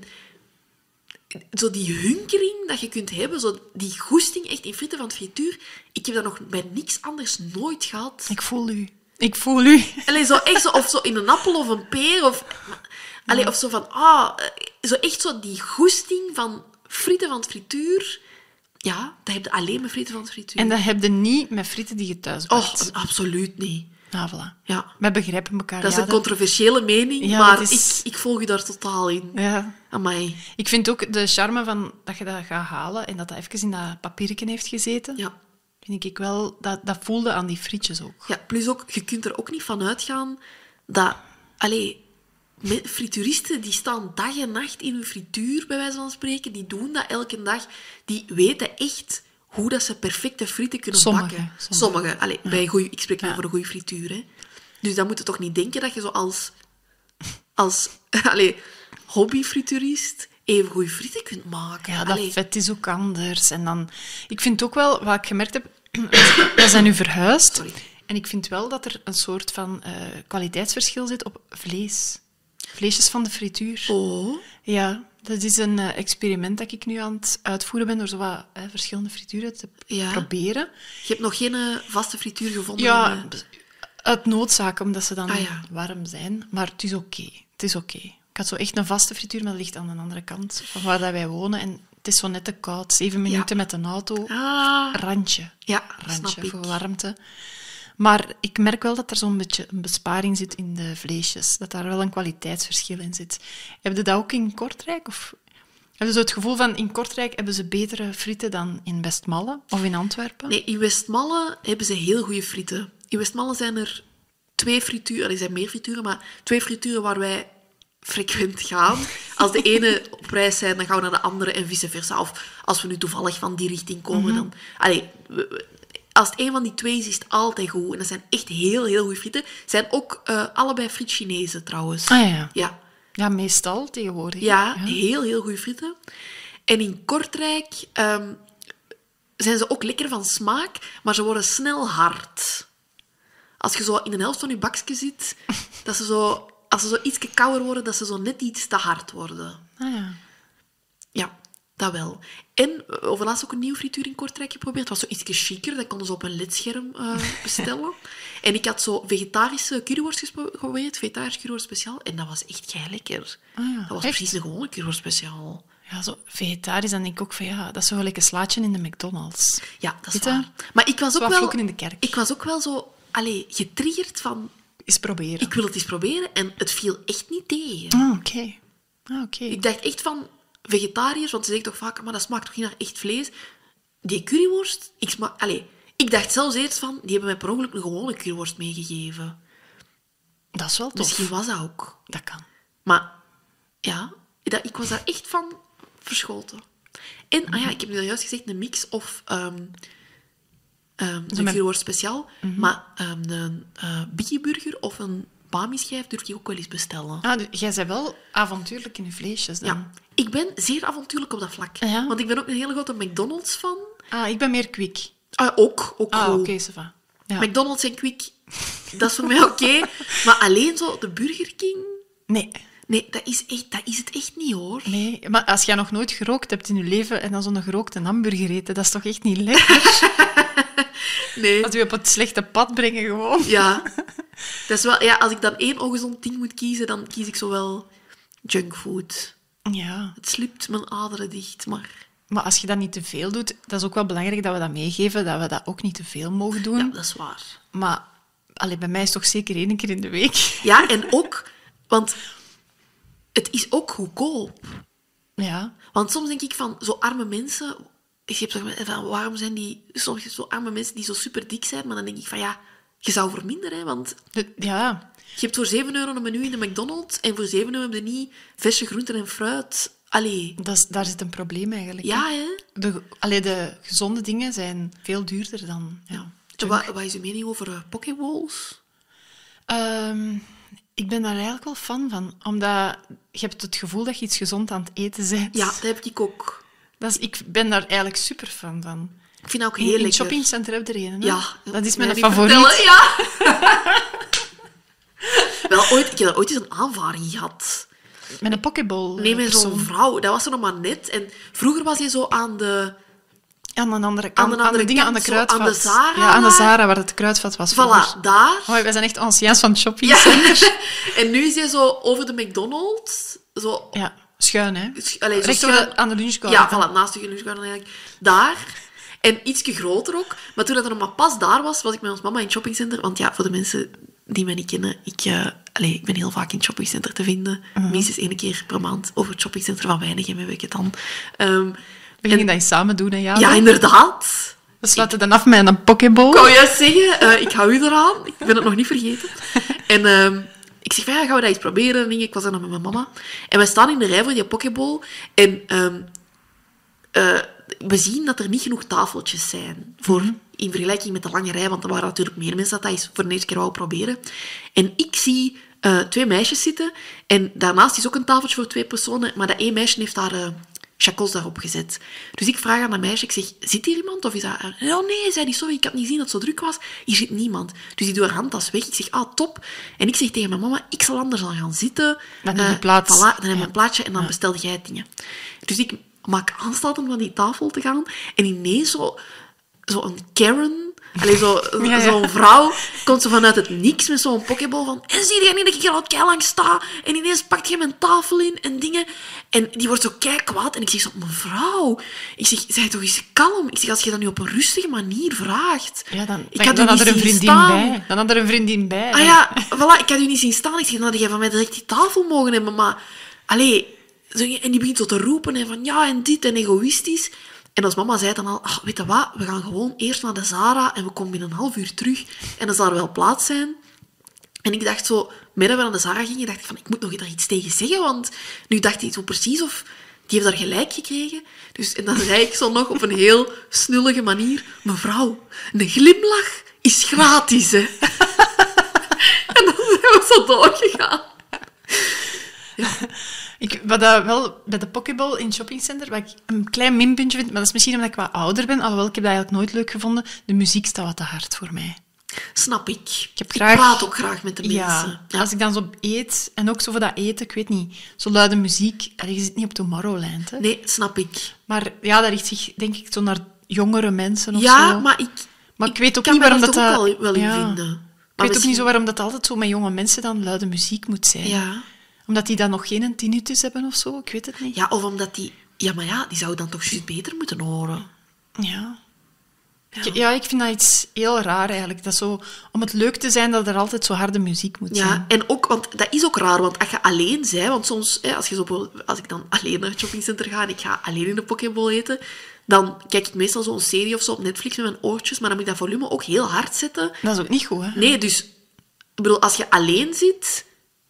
Zo die hunkering dat je kunt hebben, zo die goesting echt in frieten van het frituur, ik heb dat nog bij niks anders nooit gehad. Ik voel u. Ik voel u. Allee, zo echt zo, of zo in een appel of een peer, of... Allee, of zo van, ah, zo echt zo die goesting van frieten van het frituur. Ja, dat heb je alleen met frieten van het frituur. En dat heb je niet met frieten die je thuis Oh, bakt. absoluut niet. Ah, voilà. Ja. Wij begrijpen elkaar. Dat is ja, een controversiële mening, Ja, maar dat is- ik, ik volg je daar totaal in. Ja. Amai. Ik vind ook de charme van dat je dat gaat halen en dat dat even in dat papierken heeft gezeten, Ja. vind ik wel... Dat, dat voelde aan die frietjes ook. Ja, plus ook, je kunt er ook niet van uitgaan dat... Allee, me- frituuristen die staan dag en nacht in hun frituur, bij wijze van spreken. Die doen dat elke dag. Die weten echt hoe dat ze perfecte frieten kunnen Sommigen, bakken. sommigen. Sommigen. Allee, bij een goeie, ik spreek nu Ja. over een goede frituur. Hè. Dus dan moet je toch niet denken dat je zo als, als allee, hobbyfrituurist even goede frieten kunt maken. Ja, dat Allee. vet is ook anders. En dan... Ik vind ook wel, wat ik gemerkt heb... We zijn nu verhuisd. Sorry. En ik vind wel dat er een soort van eh, kwaliteitsverschil zit op vlees. Vleesjes van de frituur. Oh, Ja, dat is een eh, experiment dat ik nu aan het uitvoeren ben door zo wat eh, verschillende frituren te Ja. proberen. je hebt nog geen eh, vaste frituur gevonden? Ja, in, eh, uit noodzaak, omdat ze dan Ah, ja. warm zijn. Maar het is oké. Het is oké. Ik Ik had zo echt een vaste frituur, maar dat ligt aan de andere kant van waar dat wij wonen. En het is zo net te koud. Zeven minuten met een auto. Ah, Randje. ja, Randje snap ik. voor warmte. Maar ik merk wel dat er zo'n beetje een besparing zit in de vleesjes. Dat daar wel een kwaliteitsverschil in zit. Heb je dat ook in Kortrijk? Of heb je zo het gevoel van, in Kortrijk hebben ze betere frieten dan in Westmalle of in Antwerpen? Nee, in Westmalle hebben ze heel goede frieten. In Westmalle zijn er twee frituren, er zijn meer frituren, maar twee frituren waar wij frequent gaan. Als de ene op reis zijn, dan gaan we naar de andere en vice versa. Of als we nu toevallig van die richting komen, dan... Allee, we- we- als het een van die twee is, is het altijd goed. En dat zijn echt heel, heel goede frieten. zijn ook eh, allebei friet Chinezen, trouwens. Ah ja. Ja, Ja, meestal tegenwoordig. ja, heel, heel goede frieten. En in Kortrijk ehm, zijn ze ook lekker van smaak, maar ze worden snel hard. Als je zo in de helft van je bakje zit, dat ze zo, als ze zo iets kouder worden, dat ze zo net iets te hard worden. Ah ja. Ja, dat wel. En we hebben laatst ook een nieuwe frituur in Kortrijk geprobeerd. Het was zo iets chiquer, dat konden ze op een ledscherm uh, bestellen. En ik had zo vegetarische curryworst gespo- geprobeerd, vegetarische curryworst speciaal, en dat was echt kei lekker. Ah ja, Dat was echt? precies de gewone curryworst speciaal. Ja, zo vegetarisch, dan denk ik ook van ja, dat is zo gelijk een slaatje in de McDonald's. Ja, dat is Weet je? waar. Maar ik was Zo ook wat wel... vloeken in de kerk. Ik was ook wel zo... Allee, getriggerd van... Eens proberen. Ik wil het eens proberen. En het viel echt niet tegen. Ah, oké. Ah, oké. Ik dacht echt van... Vegetariërs, want ze zeggen toch vaak... Maar dat smaakt toch niet naar echt vlees? Die curryworst... Ik, sma allee, ik dacht zelfs eerst van... Die hebben mij per ongeluk een gewone curryworst meegegeven. Dat is wel tof. Misschien was dat ook. Dat kan. Maar... Ja, dat, ik was daar echt van verschoten. En, ah ja, ik heb nu al juist gezegd... Een mix of... Um, um, een met- curryworst speciaal. Maar um, een uh, biggie-burger of een bami-schijf durf ik ook wel eens bestellen. Ah, dus jij bent wel avontuurlijk in je vleesjes dan. Ja, ik ben zeer avontuurlijk op dat vlak. Ja? Want ik ben ook een hele grote McDonald's-fan. Ah, ik ben meer quick. Ah, ook, ook Ah, goed. oké, ça va. Ja. McDonald's en Quick, dat is voor mij oké. Maar alleen zo de Burger King... Nee, Nee, dat is, echt, dat is het echt niet, hoor. nee. Maar als jij nog nooit gerookt hebt in je leven en dan zo'n gerookte hamburger eten, dat is toch echt niet lekker? Nee. Dat je op het slechte pad brengen gewoon. Ja. Dat is wel, ja, als ik dan één ongezond ding moet kiezen, dan kies ik zo wel junkfood. Ja. Het slipt mijn aderen dicht, maar... Maar als je dat niet te veel doet, dat is ook wel belangrijk dat we dat meegeven, dat we dat ook niet te veel mogen doen. Ja, dat is waar. Maar allee, bij mij is het toch zeker één keer in de week. Ja, en ook... Want het is ook goedkoop. Ja. Want soms denk ik van, zo arme mensen... Ik heb zo van, waarom zijn die... Soms zo arme mensen die zo super dik zijn, maar dan denk ik van, ja, je zou verminderen, hè, want... De- ja. Je hebt voor zeven euro een menu in de McDonald's en voor zeven euro heb je niet verse groenten en fruit. Allee. Dat is, daar zit een probleem eigenlijk. Ja, hè. hè? De, allee, de gezonde dingen zijn veel duurder dan... Ja, En junk. Wat, wat is je mening over uh, pokeballs? Ehm, ik ben daar eigenlijk wel fan van. Omdat je hebt het gevoel dat je iets gezond aan het eten bent. Ja, dat heb ik ook. Dat is, ik ben daar eigenlijk super fan van. Ik vind dat ook In, heel in het lekker. shoppingcenter heb je er een, hè? Ja. Dat is Mij mijn niet favoriet. vertellen, Ja. Wel, ooit, ik heb daar ooit eens een aanvaring gehad. Met een pokeball. Nee, met zo'n persoon. vrouw. Dat was er nog maar net. En vroeger was hij zo aan de... Aan de andere kant. Aan de andere de dingen kant, aan de zo aan kruidvat. de Zara Ja, aan de daar. Zara, waar het kruidvat was vroeger. Voilà, daar. Oh, wij zijn echt anciëns van het Ja. shoppingcenter. En nu is hij zo over de McDonald's. Zo... Ja, schuin, hè? sch- allee, zo Recht schuin- over de- aan de lunchcounter. Ja, voilà, naast de lunchgarden eigenlijk. Daar. En ietsje groter ook. Maar toen dat er nog maar pas daar was, was ik met ons mama in het shoppingcenter. Want ja, voor de mensen die mij niet kennen, ik, uh, allee, ik ben heel vaak in het shoppingcenter te vinden. Mhm. Minstens één keer per maand. Over het shoppingcenter van Weinigem heb ik het dan. Ehm, We gingen dat eens samen doen, hè? Ja, ja, inderdaad. we sluiten dan af met een pokeball. Ik wou juist zeggen, eh, ik hou u eraan. Ik ben het nog niet vergeten. En ehm, ik zeg van, ja, gaan we dat eens proberen? En ik was dan met mijn mama. En we staan in de rij voor die pokeball. En ehm, eh, we zien dat er niet genoeg tafeltjes zijn. Voor, in vergelijking met de lange rij, want er waren natuurlijk meer mensen dat dat eens voor de eerste keer wou proberen. En ik zie eh, twee meisjes zitten. En daarnaast is ook een tafeltje voor twee personen. Maar dat één meisje heeft daar... eh, chacos daarop gezet. Dus ik vraag aan dat meisje, ik zeg, zit hier iemand? Of is dat... Oh nee, zei die, sorry, ik had niet gezien dat het zo druk was. Hier zit niemand. Dus die doet haar handtas weg. Ik zeg, ah, top. En ik zeg tegen mijn mama, ik zal anders dan gaan zitten. Dan heb je Eh, plaats. Voilà, dan heb je Ja. een plaatsje en dan bestel jij dingen. Dus ik maak aanstalten om van die tafel te gaan. En ineens zo, zo een Karen Allee, zo, Ja, ja. zo'n vrouw komt zo vanuit het niks met zo'n pokeball van... En zie je niet dat ik hier al keilang sta? En ineens pakt je mijn tafel in en dingen. En die wordt zo kei kwaad. En ik zeg zo, mevrouw... Ik zeg, zeg toch eens kalm. Ik zeg, als je dat nu op een rustige manier vraagt... Ja, dan, ik dan, had u dan had niet er een zien vriendin staan. bij. Dan had er een vriendin bij. Ah ja, voilà, ik had u niet zien staan. Ik zeg, dan had jij van mij direct die tafel mogen hebben. Maar, allee... zo- En die begint zo te roepen en van ja, en dit, en egoïstisch. En als mama zei dan al, ach, weet je wat, we gaan gewoon eerst naar de Zara en we komen binnen een half uur terug. En dan zal er wel plaats zijn. En ik dacht zo, midden we naar de Zara gingen, dacht ik van, ik moet nog daar iets tegen zeggen, want nu dacht hij zo precies of... Die heeft daar gelijk gekregen. Dus, en dan zei ik zo nog op een heel snullige manier, mevrouw, een glimlach is gratis, hè. En dan zijn we zo doorgegaan. Ik, wat dat wel bij de Pokéball in het shoppingcenter, wat ik een klein minpuntje vind, maar dat is misschien omdat ik wat ouder ben, alhoewel ik heb dat eigenlijk nooit leuk gevonden, de muziek staat wat te hard voor mij. Snap ik. Ik, heb graag- praat ook graag met de mensen. Ja, Ja. als ik dan zo eet, en ook zo voor dat eten, ik weet niet, zo luide muziek, allee, je zit niet op Tomorrowland, hè. Nee, snap ik. Maar ja, dat richt zich denk ik zo naar jongere mensen of Ja, zo. maar ik... Maar ik weet ook kan niet me waarom daar dat... toch dat- ook wel, wel in ja. vinden. Ik Maar weet ook misschien- niet zo waarom dat altijd zo met jonge mensen dan luide muziek moet zijn. Ja. Omdat die dan nog geen tinnitus hebben of zo, ik weet het niet. Ja, of omdat die... Ja, maar ja, die zou dan toch juist beter moeten horen. Ja. Ik, ja, ik vind dat iets heel raar eigenlijk. Dat zo, om het leuk te zijn, dat er altijd zo harde muziek moet Ja, zijn. en ook, want dat is ook raar, want als je alleen bent, want soms, hè, als, je zo, bijvoorbeeld- als ik dan alleen naar het shoppingcenter ga en ik ga alleen in de Pokéball eten, dan kijk ik meestal zo'n serie of zo op Netflix met mijn oortjes, maar dan moet ik dat volume ook heel hard zetten. Dat is ook niet goed, hè? Nee, dus, ik bedoel, als je alleen zit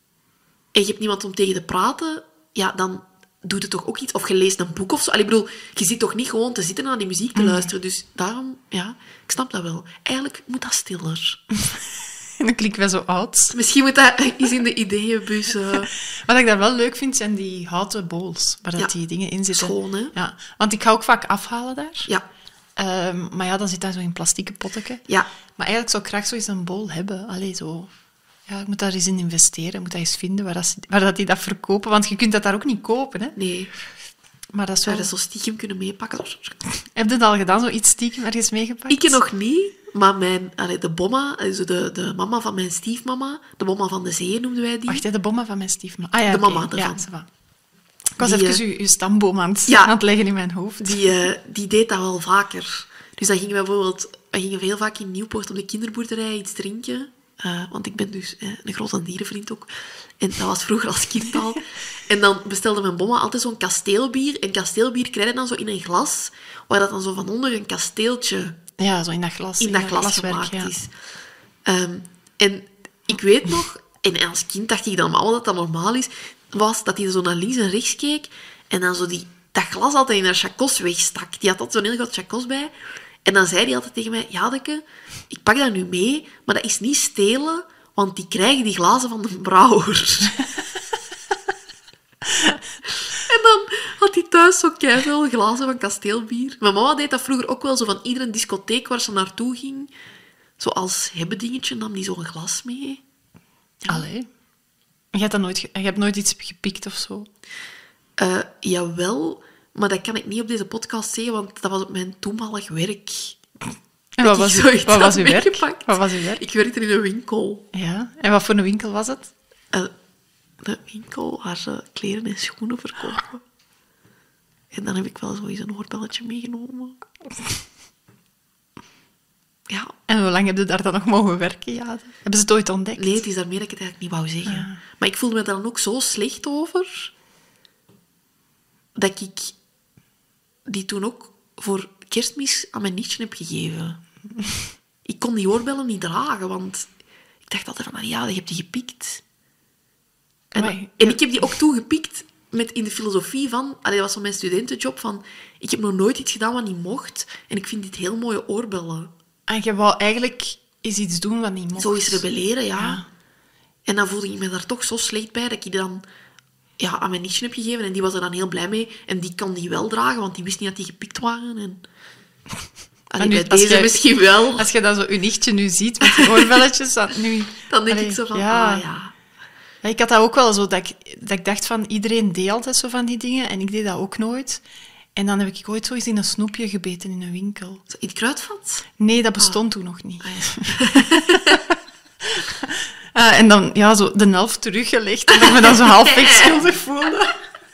en je hebt niemand om tegen te praten, ja, dan doet het toch ook iets. Of je leest een boek of zo. Allee, ik bedoel, je zit toch niet gewoon te zitten en naar die muziek te luisteren. Dus daarom, ja, ik snap dat wel. Eigenlijk moet dat stiller. En dan klinken wij zo oud. Misschien moet dat eens in de ideeënbus... eh, Wat ik daar wel leuk vind, zijn die houten bowls, waar dat Ja. die dingen in zitten. Schoon, hè? Ja, want ik ga ook vaak afhalen daar. Ja, Ehm, maar ja, dan zit daar zo in plastieke potten. ja. Maar eigenlijk zou ik graag zo eens een bowl hebben. Allee, zo... Ja, ik moet daar eens in investeren. Ik moet dat eens vinden waar, dat, ze- waar dat die dat verkopen. Want je kunt dat daar ook niet kopen, hè. Nee, Maar dat is zou wel... je dat zo stiekem kunnen meepakken? Heb je het al gedaan, zoiets stiekem ergens meegepakt? Ik nog niet, maar mijn, allee, de bomma, also de, de mama van mijn stiefmama, de bomma van de zee noemden wij die. Wacht, hè, de bomma van mijn stiefma. Ah ja, De oké. mama Ja, ervan. ça va. Ik was Die, even eh, uw, uw stamboom aan het, Ja. aan het leggen in mijn hoofd. Die, eh, die deed dat wel vaker. Dus dan gingen we bijvoorbeeld... We gingen heel vaak in Nieuwpoort op de kinderboerderij iets drinken. Eh, want ik ben dus eh, een grote dierenvriend ook. En dat was vroeger als kind al. En dan bestelde mijn bomma altijd zo'n kasteelbier. En kasteelbier krijg je dan zo in een glas, waar dat dan zo van onder een kasteeltje Ja, zo in dat glas. in dat glas glaswerk, gemaakt ja. is. Ehm, en ik weet nog... En als kind dacht ik dan allemaal dat dat normaal is, was dat hij zo naar links en rechts keek en dan zo die, dat glas altijd in haar chacos wegstak. Die had altijd zo'n heel groot chacos bij. En dan zei hij altijd tegen mij, Jadeke, ik pak dat nu mee, maar dat is niet stelen, want die krijgen die glazen van de brouwer. En dan had hij thuis zo keiveel glazen van kasteelbier. Mijn mama deed dat vroeger ook wel, zo van iedere discotheek waar ze naartoe ging. Zo als hebbedingetje nam die zo'n glas mee. Allee. Je hebt, dat nooit, ge- je hebt nooit iets gepikt of zo? Eh, jawel, maar dat kan ik niet op deze podcast zeggen, want dat was op mijn toenmalig werk. En Dat wat ik was, uw- zoiets wat was had uw werk? meegepakt. Wat was uw werk? Ik werkte in een winkel. Ja. En wat voor een winkel was het? Eh, een winkel waar ze kleren en schoenen verkopen. En dan heb ik wel zo eens een oorbelletje meegenomen. Ja, En hoe lang heb je daar dan nog mogen werken? Ja, hebben ze het ooit ontdekt? nee, het is daarmee dat ik het eigenlijk niet wou zeggen. Maar ik voelde me daar dan ook zo slecht over, dat ik die toen ook voor kerstmis aan mijn nichtje heb gegeven. Ik kon die oorbellen niet dragen, want ik dacht altijd van, ah ja, je hebt die gepikt. En, Amai. en ik heb die ook toen gepikt met in de filosofie van... Allee, dat was van mijn studentenjob, van... Ik heb nog nooit iets gedaan wat niet mocht. En ik vind dit heel mooie oorbellen. En je wou eigenlijk eens iets doen wat niet mocht. Zo is rebelleren, ja. Ja. En dan voelde ik me daar toch zo slecht bij, dat ik die dan ja, aan mijn nichtje heb gegeven. En die was er dan heel blij mee. En die kan die wel dragen, want die wist niet dat die gepikt waren. En... Allee, nu, bij als deze jij- misschien wel. Als je dan zo je nichtje nu ziet met die oorbelletjes, dan nu... Dan denk Allee, ik zo van, ja. ah ja... Ja, ik had dat ook wel zo, dat ik, dat ik dacht van, iedereen deed altijd zo van die dingen en ik deed dat ook nooit. En dan heb ik ooit zo eens in een snoepje gebeten in een winkel. Zo, in het kruidvat? Nee, dat bestond toen nog niet. Ah, ja. Ah, en dan ja, zo de helft teruggelegd en dat ik me dan zo halfweg schuldig voelde.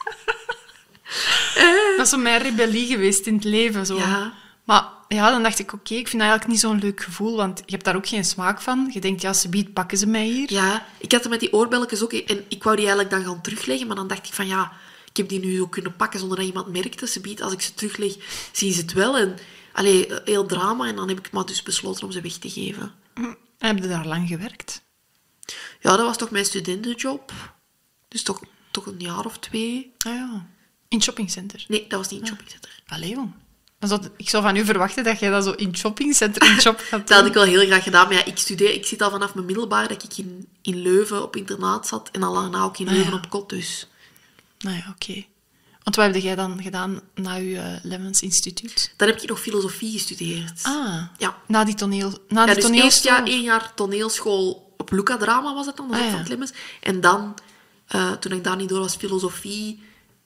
Dat is zo mijn rebellie geweest in het leven. Zo. Ja. Maar ja, dan dacht ik, oké, okay, ik vind dat eigenlijk niet zo'n leuk gevoel, want je hebt daar ook geen smaak van. Je denkt, ja, subiet pakken ze mij hier. Ja, ik had er met die oorbelletjes ook... En ik wou die eigenlijk dan gaan terugleggen, maar dan dacht ik van ja, ik heb die nu zo kunnen pakken zonder dat iemand merkte. Subiet, als ik ze terugleg, zien ze het wel. En allee, heel drama. En dan heb ik maar dus besloten om ze weg te geven. En heb je daar lang gewerkt? Ja, dat was toch mijn studentenjob. Dus toch, toch een jaar of twee. Ah ja, in het shoppingcenter. Nee, dat was niet in het shoppingcenter. Allee, jong. Dan zou, ik zou van u verwachten dat jij dat zo in het shoppingcenter in job gaat doen. Dat had ik wel heel graag gedaan. Maar ja, ik studeer... Ik zit al vanaf mijn middelbaar dat ik in, in Leuven op internaat zat. En al daarna ook in Ah, Leuven ja. op kot, dus... Nou ja, oké. Okay. Want wat heb jij dan gedaan na je uh, Lemmens Instituut? Dan heb ik nog filosofie gestudeerd. Ah, Ja. na die toneel... Na Ja, die dus toneelschool? eerst jaar, één jaar toneelschool op Luca Drama was het dan, dat is Ah, ook ja. van Clemens. En dan, uh, toen ik daar niet door was, filosofie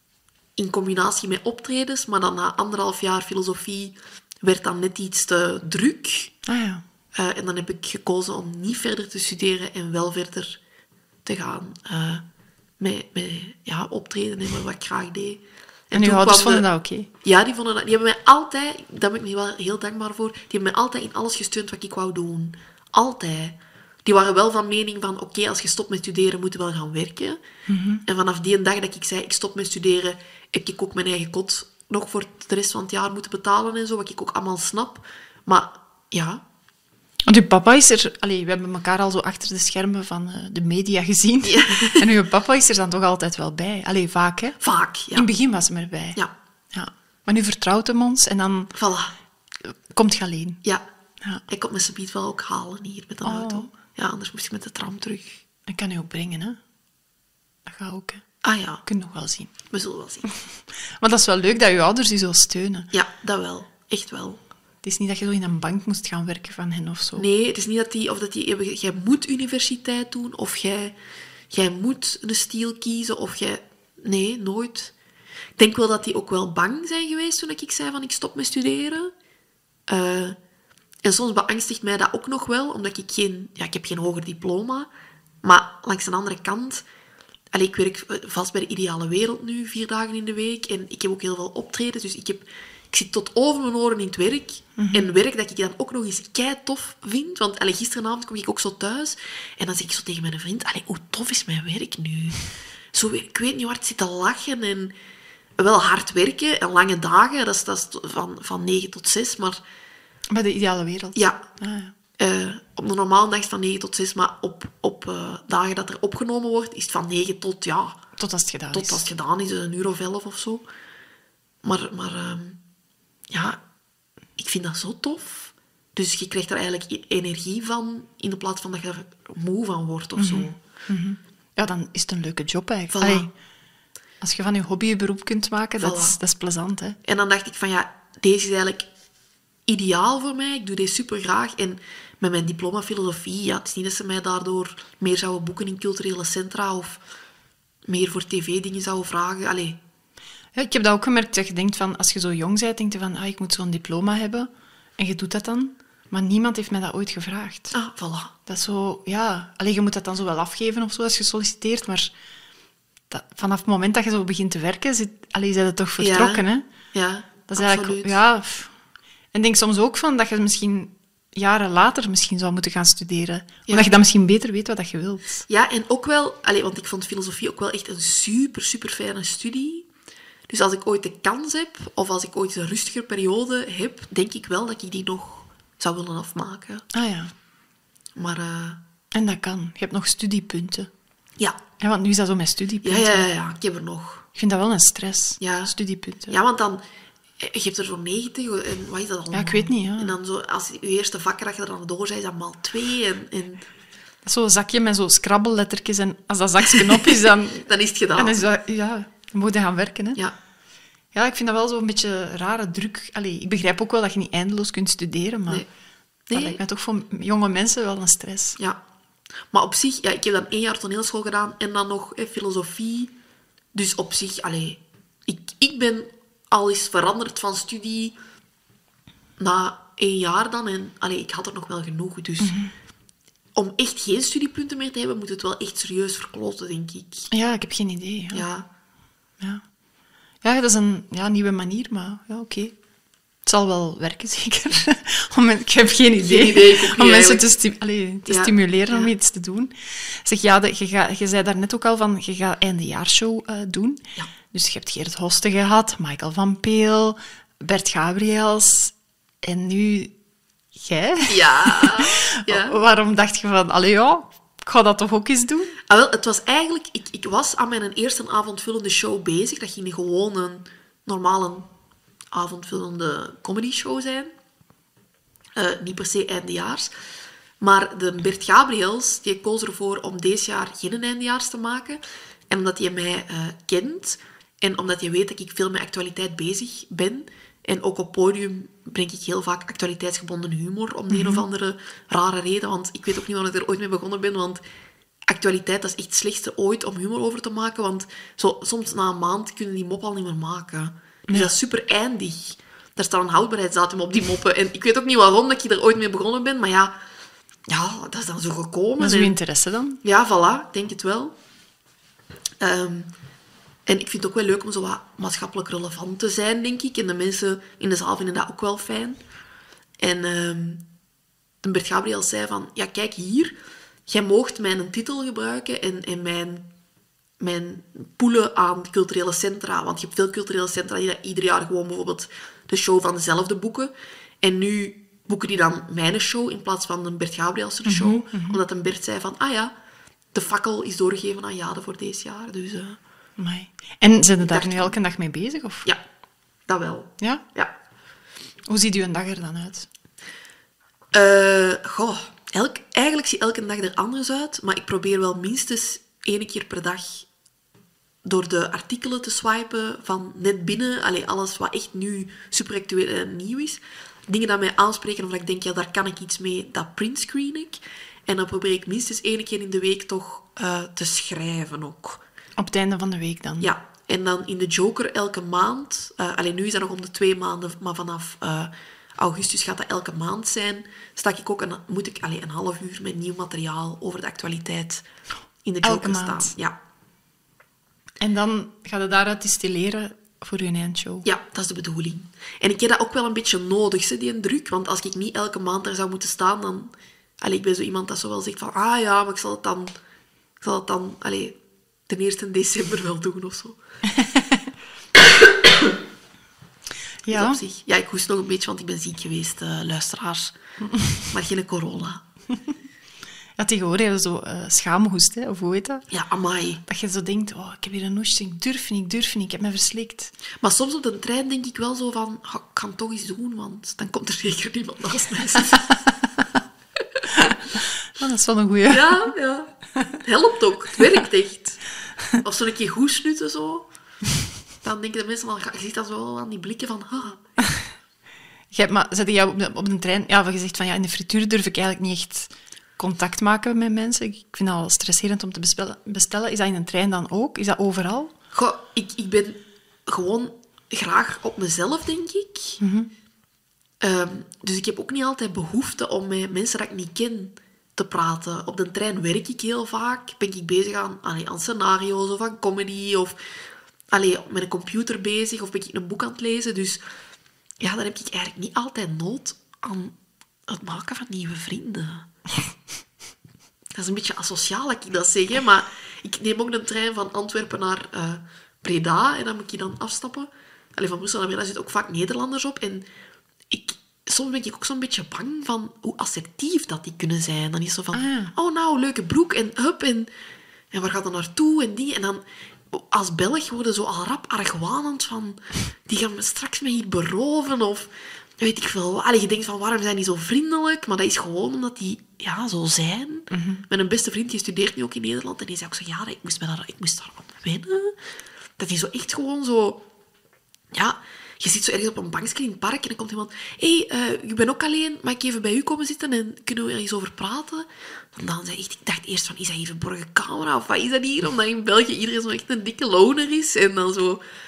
in combinatie met optredens. Maar dan na anderhalf jaar filosofie werd dan net iets te druk. Ah ja. Uh, en dan heb ik gekozen om niet verder te studeren en wel verder te gaan uh, met, met ja, optreden en wat ik graag deed. En uw toen ouders kwam vonden de- dat oké? Ja, die, vonden dat, die hebben mij altijd, daar ben ik me wel heel dankbaar voor, die hebben mij altijd in alles gesteund wat ik wou doen. Altijd. Die waren wel van mening van, oké, okay, als je stopt met studeren, moet je wel gaan werken. Mm-hmm. En vanaf die dag dat ik zei, ik stop met studeren, heb ik ook mijn eigen kot nog voor de rest van het jaar moeten betalen en zo, wat ik ook allemaal snap. Maar ja, Want uw papa is er... Allee, we hebben elkaar al zo achter de schermen van uh, de media gezien. Ja. En uw papa is er dan toch altijd wel bij. Allee, vaak, hè? vaak, ja. In het begin was hij erbij. Ja, Ja. Maar nu vertrouwt hem ons en dan voilà. komt je alleen. Ja. Ja. Ik kon me subiet wel ook halen hier met een Oh. auto. Ja, anders moest ik met de tram terug. Ik kan u ook brengen, hè? Dat gaat ook, hè? Ah ja, Je kunt nog wel zien. we zullen wel zien. Maar dat is wel leuk dat je ouders u zo steunen. Ja, dat wel. Echt wel. Het is niet dat je zo in een bank moest gaan werken van hen of zo. Nee, het is niet dat die... Of dat die hebben, jij moet universiteit doen, of jij, jij moet een stiel kiezen, of jij... Nee, nooit. Ik denk wel dat die ook wel bang zijn geweest toen ik zei van ik stop met studeren. Uh, en soms beangstigt mij dat ook nog wel, omdat ik geen... Ja, ik heb geen hoger diploma. Maar langs de andere kant... Allee, ik werk vast bij de Ideale Wereld nu, vier dagen in de week. En ik heb ook heel veel optredens, dus ik heb... Ik zit tot over mijn oren in het werk. Mm-hmm. En werk dat ik dan ook nog eens kei tof vind. Want allee, gisteravond kwam ik ook zo thuis. En dan zeg ik zo tegen mijn vriend... Allee, hoe tof is mijn werk nu? Zo, ik weet niet waar het zit te lachen. En wel hard werken en lange dagen. Dat is, dat is van, van negen tot zes. Maar Bij de Ideale Wereld? ja, Ah, ja. uh, op een normale dag is het van negen tot zes. Maar op, op uh, dagen dat er opgenomen wordt, is het van negen tot... Ja, Tot als het gedaan tot is. als het gedaan is, een uur of elf of zo. Maar... maar um, ja, ik vind dat zo tof. Dus je krijgt er eigenlijk energie van, in de plaats van dat je er moe van wordt of Mm-hmm. zo. Mm-hmm. Ja, dan is het een leuke job eigenlijk. Voilà. Allee, als je van je hobby je beroep kunt maken, dat, Voilà. is, dat is plezant, hè? En dan dacht ik van, ja, deze is eigenlijk ideaal voor mij. Ik doe deze super graag. En met mijn diploma filosofie, ja, het is niet dat ze mij daardoor meer zouden boeken in culturele centra of meer voor tv-dingen zouden vragen. Allee. Ja, ik heb dat ook gemerkt, dat je denkt van, als je zo jong bent, denk je van, ah, ik moet zo'n diploma hebben. En je doet dat dan. Maar niemand heeft mij dat ooit gevraagd. Ah, voilà. Dat is zo, ja... Allee, je moet dat dan zo wel afgeven of zo, als je solliciteert, maar dat, vanaf het moment dat je zo begint te werken, zit, allee, zijn het toch vertrokken, ja. hè? Ja, Dat is absoluut. eigenlijk... Ja... pff. En ik denk soms ook van dat je misschien jaren later misschien zou moeten gaan studeren. Omdat je dan misschien beter weet wat dat je wilt. Ja, en ook wel... Allee, want ik vond filosofie ook wel echt een super, super fijne studie. Dus als ik ooit de kans heb, of als ik ooit een rustiger periode heb, denk ik wel dat ik die nog zou willen afmaken. Ah ja. Maar uh, En dat kan. Je hebt nog studiepunten. ja. Ja, want nu is dat zo met Ja, studiepunten. ja, ja, ja, ik heb er nog. Ik vind dat wel een stress. Ja. Studiepunten. Ja, want dan... Je hebt er zo negentig, en wat is dat allemaal? Ja, ik weet niet, ja. En dan zo, als je eerste vak dat je er dan door bent, is dat maal twee. En, en Dat is zo'n zakje met zo'n scrabbellettertjes. En als dat zakje op is, dan... dan is het gedaan. En is dat, ja, dan moet je gaan werken, hè. Ja. Ja, ik vind dat wel zo'n beetje rare druk. Allee, ik begrijp ook wel dat je niet eindeloos kunt studeren, maar... Nee. Dat Nee. lijkt mij toch voor jonge mensen wel een stress. Ja. Maar op zich, ja, ik heb dan één jaar toneelschool gedaan en dan nog eh, filosofie. Dus op zich, allee, ik, ik ben al is veranderd van studie na één jaar dan. En allee, ik had er nog wel genoeg. Dus mm-hmm. om echt geen studiepunten meer te hebben, moet het wel echt serieus verkloten, denk ik. Ja, ik heb geen idee. Ja, Ja. ja. ja dat is een ja, nieuwe manier, maar ja, oké. Okay. Het zal wel werken, zeker. om, ik heb geen idee. Geen idee, ik ook niet om mensen eigenlijk. te, sti- allee, te Ja, stimuleren ja. om iets te doen. Zeg, ja, de, je, ga, je zei daarnet ook al van, je gaat eindejaarshow uh, doen. Ja. Dus je hebt Geert Hoste gehad, Michael van Peel, Bert Gabriels en nu jij. Ja. ja. Waarom dacht je van, allee ja, ik ga dat toch ook eens doen? Ah, wel, het was eigenlijk... Ik, ik was aan mijn eerste avondvullende show bezig. Dat ging gewoon een normale avondvullende comedy show zijn. Uh, niet per se eindejaars. Maar de Bert Gabriels, die koos ervoor om deze jaar geen eindejaars te maken. En omdat hij mij uh, kent en omdat hij weet dat ik veel met actualiteit bezig ben. En ook op podium breng ik heel vaak actualiteitsgebonden humor om de mm-hmm. een of andere rare reden. Want ik weet ook niet waarom ik er ooit mee begonnen ben. Want actualiteit, dat is echt het slechtste ooit om humor over te maken. Want zo, soms na een maand kunnen die mop al niet meer maken. Dus ja. dat is super eindig. Daar staat een houdbaarheidsdatum op die moppen. En ik weet ook niet waarom dat ik er ooit mee begonnen ben. Maar ja, ja dat is dan zo gekomen. Dat is uw en, interesse dan? Ja, voilà. Ik denk het wel. Um, en ik vind het ook wel leuk om zo wat maatschappelijk relevant te zijn, denk ik. En de mensen in de zaal vinden dat ook wel fijn. En um, Bert Gabriel zei van... Ja, kijk hier. Jij moogt mijn titel gebruiken en, en mijn... mijn poelen aan culturele centra. Want je hebt veel culturele centra die dat ieder jaar gewoon bijvoorbeeld de show van dezelfde boeken. En nu boeken die dan mijn show in plaats van een Bert Gabrielse de show. Mm-hmm, mm-hmm. Omdat een Bert zei van, ah ja, de fakkel is doorgegeven aan Jade voor deze jaar. Dus, uh, Amai. En zijn je daar nu elke dag mee bezig? Of? Ja, dat wel. Ja? Ja. Hoe ziet uw dag er dan uit? Uh, goh, elk, eigenlijk ziet elke dag er anders uit. Maar ik probeer wel minstens één keer per dag door de artikelen te swipen van net binnen, allee, alles wat echt nu super actueel en nieuw is. Dingen die mij aanspreken of dat ik denk, ja, daar kan ik iets mee, dat printscreen ik. En dan probeer ik minstens één keer in de week toch uh, te schrijven ook. Op het einde van de week dan? Ja, en dan in de Joker elke maand. Uh, allee, nu is dat nog om de twee maanden, maar vanaf uh, augustus gaat dat elke maand zijn. Sta ik ook een, moet ik allee, een half uur met nieuw materiaal over de actualiteit in de Joker elke maand. staan. Ja. En dan ga je daaruit distilleren voor je eindshow. Ja, dat is de bedoeling. En ik heb dat ook wel een beetje nodig, hè, die druk. Want als ik niet elke maand er zou moeten staan, dan... Allee, ik ben zo iemand dat zo wel zegt van... Ah ja, maar ik zal het dan... Ik zal het dan... Allee, de eerste december wel doen of zo. Ja. Dus op zich... Ja, ik hoest nog een beetje, want ik ben ziek geweest, uh, luisteraars. Maar geen corona. Ja, tegenwoordig hebben we zo uh, schaamhoest, hè? Of hoe heet dat? Ja, amai. Dat je zo denkt, oh, ik heb hier een hoest, ik durf niet, ik durf niet, ik heb me verslikt. Maar soms op de trein denk ik wel zo van... Oh, ik kan het toch eens doen, want dan komt er zeker niemand naast mij zitten. Oh, dat is wel een goeie. Ja, ja. Het helpt ook. Het werkt echt. Of zo'n keer goed snutten, zo. Dan denken de mensen van... Je ziet dan zo aan die blikken van... Ah. Je hebt, maar zet je op de, op de trein... Ja, je zegt van, ja, in de frituur durf ik eigenlijk niet echt contact maken met mensen. Ik vind dat wel stresserend om te bestellen. bestellen. Is dat in een trein dan ook? Is dat overal? Goh, ik, ik ben gewoon graag op mezelf, denk ik. Mm-hmm. Um, dus ik heb ook niet altijd behoefte om met mensen dat ik niet ken te praten. Op de trein werk ik heel vaak. Ben ik bezig aan, allee, aan scenario's of aan comedy. Of allee, met een computer bezig. Of ben ik een boek aan het lezen. Dus ja, dan heb ik eigenlijk niet altijd nood aan het maken van nieuwe vrienden. Dat is een beetje asociaal dat ik dat zeg, hè, maar ik neem ook de trein van Antwerpen naar uh, Breda en dan moet je dan afstappen. Allee, van Brussel naar Breda zitten ook vaak Nederlanders op. En ik, soms ben ik ook zo'n beetje bang van hoe assertief dat die kunnen zijn. Dan is zo van, ah, ja. oh nou, leuke broek en hup en, en waar gaat dat naartoe en die. En dan als Belg worden zo al rap argwanend van, die gaan me straks me hier beroven of... Weet ik veel. Allee, je denkt van, waarom zijn die zo vriendelijk? Maar dat is gewoon omdat die ja, zo zijn. Mm-hmm. Mijn beste vriend, die studeert nu ook in Nederland. En die zei ook zo, ja, ik moest, daar, ik moest daar aan wennen. Dat is zo echt gewoon zo... Ja, je zit zo ergens op een bankje in het park en dan komt iemand... Hé, hey, uh, je bent ook alleen, mag ik even bij u komen zitten en kunnen we ergens over praten? En dan zei ik, ik dacht eerst van, is dat hier verborgen camera of wat is dat hier? Omdat in België iedereen zo echt een dikke loner is. En dan zo...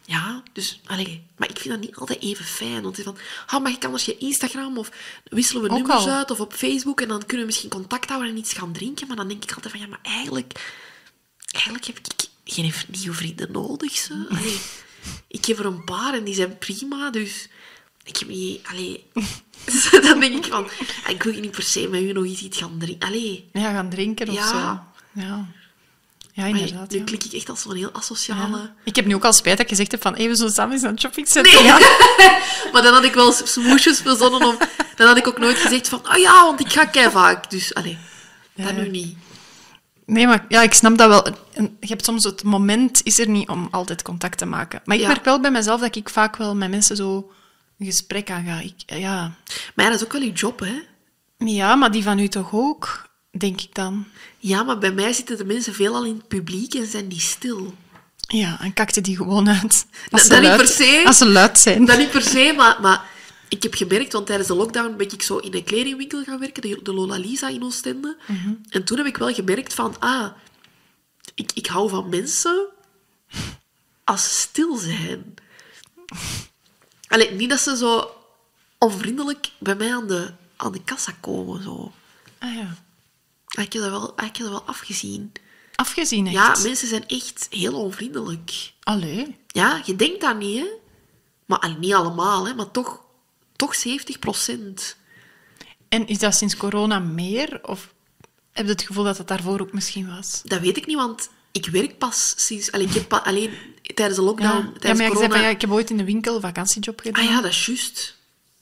Ja, dus, allee. Maar ik vind dat niet altijd even fijn. Want het is van, ah, mag ik anders je Instagram of wisselen we Ook nummers al. uit of op Facebook en dan kunnen we misschien contact houden en iets gaan drinken. Maar dan denk ik altijd van, ja, maar eigenlijk, eigenlijk heb ik geen nieuwe vrienden nodig. Zo. Allee, ik heb er een paar en die zijn prima, dus ik heb niet, allee. Dus dan denk ik van, ah, ik wil niet per se met u nog eens iets gaan drinken. Allee. Ja, gaan drinken of Ja. zo. Ja, ja Maar inderdaad. nu ja. klik ik echt als zo'n heel asociale... Ja. Ik heb nu ook al spijt dat ik gezegd heb van even zo samen eens aan het shoppingcentrum. Nee. Ja. Maar dan had ik wel smoesjes verzonnen om... Dan had ik ook nooit gezegd van... Oh ja, want ik ga kei vaak. Dus, allee, dat Ja. nu niet. Nee, maar ja, ik snap dat wel. En je hebt soms het moment is er niet om altijd contact te maken. Maar ik Ja. merk wel bij mezelf dat ik vaak wel met mensen zo een gesprek aanga. Ik, ja. Maar ja, dat is ook wel je job, hè. ja, maar die van u toch ook, denk ik dan. Ja, maar bij mij zitten de mensen veelal in het publiek en zijn die stil. Ja, en kakte die gewoon uit. Als Dat- ze dat niet luid- per se. Als ze luid zijn. Dat niet per se, maar, maar ik heb gemerkt, want tijdens de lockdown ben ik zo in een kledingwinkel gaan werken, de, de Lola Lisa in Oostende. Mm-hmm. En toen heb ik wel gemerkt van, ah, ik, ik hou van mensen als ze stil zijn. Allee, niet dat ze zo onvriendelijk bij mij aan de, aan de kassa komen, zo. Ah ja. Ik heb dat wel, ik heb dat wel afgezien. Afgezien, echt. Ja, mensen zijn echt heel onvriendelijk. Allee. Ja, je denkt dat niet, hè. Maar allee, niet allemaal, hè, maar toch, toch zeventig procent. En is dat sinds corona meer? Of heb je het gevoel dat het daarvoor ook misschien was? Dat weet ik niet, want ik werk pas sinds... Allee, ik heb pa- alleen tijdens de lockdown, ja, ja tijdens maar je corona... zei van, ja, ik heb ooit in de winkel een vakantiejob gedaan. Ah ja, dat is juist.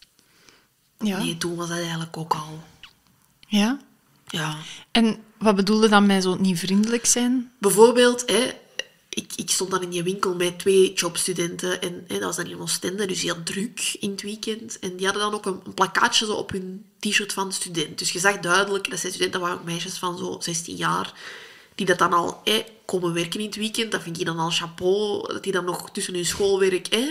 Ja. Nee, toen was dat eigenlijk ook al... ja. Ja. En wat bedoelde dan met zo niet vriendelijk zijn? Bijvoorbeeld, hè, ik, ik stond dan in die winkel met twee jobstudenten en hè, dat was dan in Oostende, dus heel druk in het weekend. En die hadden dan ook een, een plakkaatje zo op hun t-shirt van student. Dus je zag duidelijk, dat zijn studenten, dat waren ook meisjes van zo zestien jaar, die dat dan al hè, komen werken in het weekend. Dat vind je dan al chapeau, dat die dan nog tussen hun schoolwerk... Hè.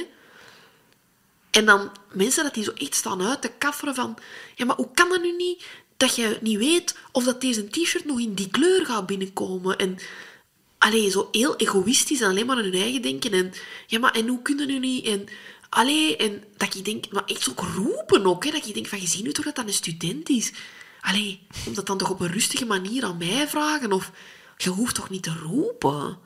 En dan mensen dat die zo echt staan uit te kafferen van... Ja, maar hoe kan dat nu niet dat je niet weet of dat deze t-shirt nog in die kleur gaat binnenkomen? En allee, zo heel egoïstisch en alleen maar aan hun eigen denken. En ja, maar en hoe kunnen nu niet? En allee, en dat je denkt... Maar echt ook roepen ook, hè. Dat je denkt van, je ziet nu toch dat dat een student is? Allee, om dat dan toch op een rustige manier aan mij vragen? Of je hoeft toch niet te roepen?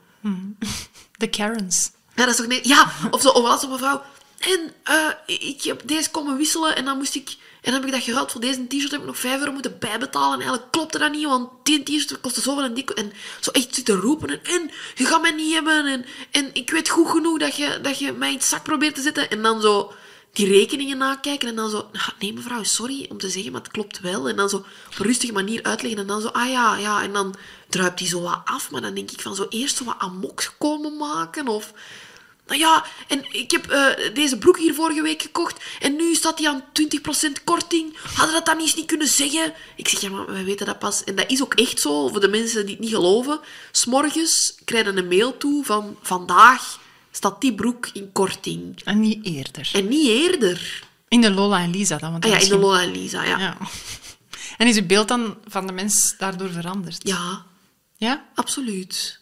De Karens. Ja, dat is toch niet... Ja, of zo, of als een mevrouw... En uh, ik heb deze komen wisselen en dan moest ik... En dan heb ik dat geruild voor deze t-shirt, heb ik nog vijf euro moeten bijbetalen. En eigenlijk klopte dat niet, want die t-shirt kostte zoveel en dik. En zo echt zitten roepen. En, en je gaat mij niet hebben. En, en ik weet goed genoeg dat je, dat je mij in het zak probeert te zetten. En dan zo die rekeningen nakijken. En dan zo... Nee, mevrouw, sorry om te zeggen, maar het klopt wel. En dan zo op een rustige manier uitleggen. En dan zo... Ah ja, ja. En dan druipt die zo wat af. Maar dan denk ik van zo eerst zo wat amok komen maken. Of... Nou ja, en ik heb uh, deze broek hier vorige week gekocht en nu staat die aan twintig procent korting. Hadden dat dan eens niet kunnen zeggen? Ik zeg, ja, maar wij weten dat pas. En dat is ook echt zo, voor de mensen die het niet geloven. 's Morgens krijgen een mail toe van vandaag staat die broek in korting. En niet eerder. En niet eerder. In de Lola en Lisa dan. Want Ah ja, dat in is de geen- Lola en Lisa, ja. Ja, Ja. En is het beeld dan van de mens daardoor veranderd? ja Ja? absoluut.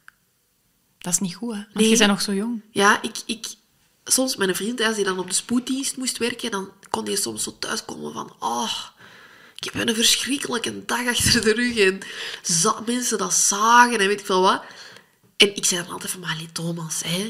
Dat is niet goed, hè? Want Nee. je bent nog zo jong. Ja, ik... ik soms met een vriend, als hij dan op de spoeddienst moest werken, dan kon hij soms zo thuiskomen van... Oh, ik heb een verschrikkelijke dag achter de rug. En za- mensen dat zagen en weet ik veel wat. En ik zei dan altijd van... Maar allee, Thomas, hè.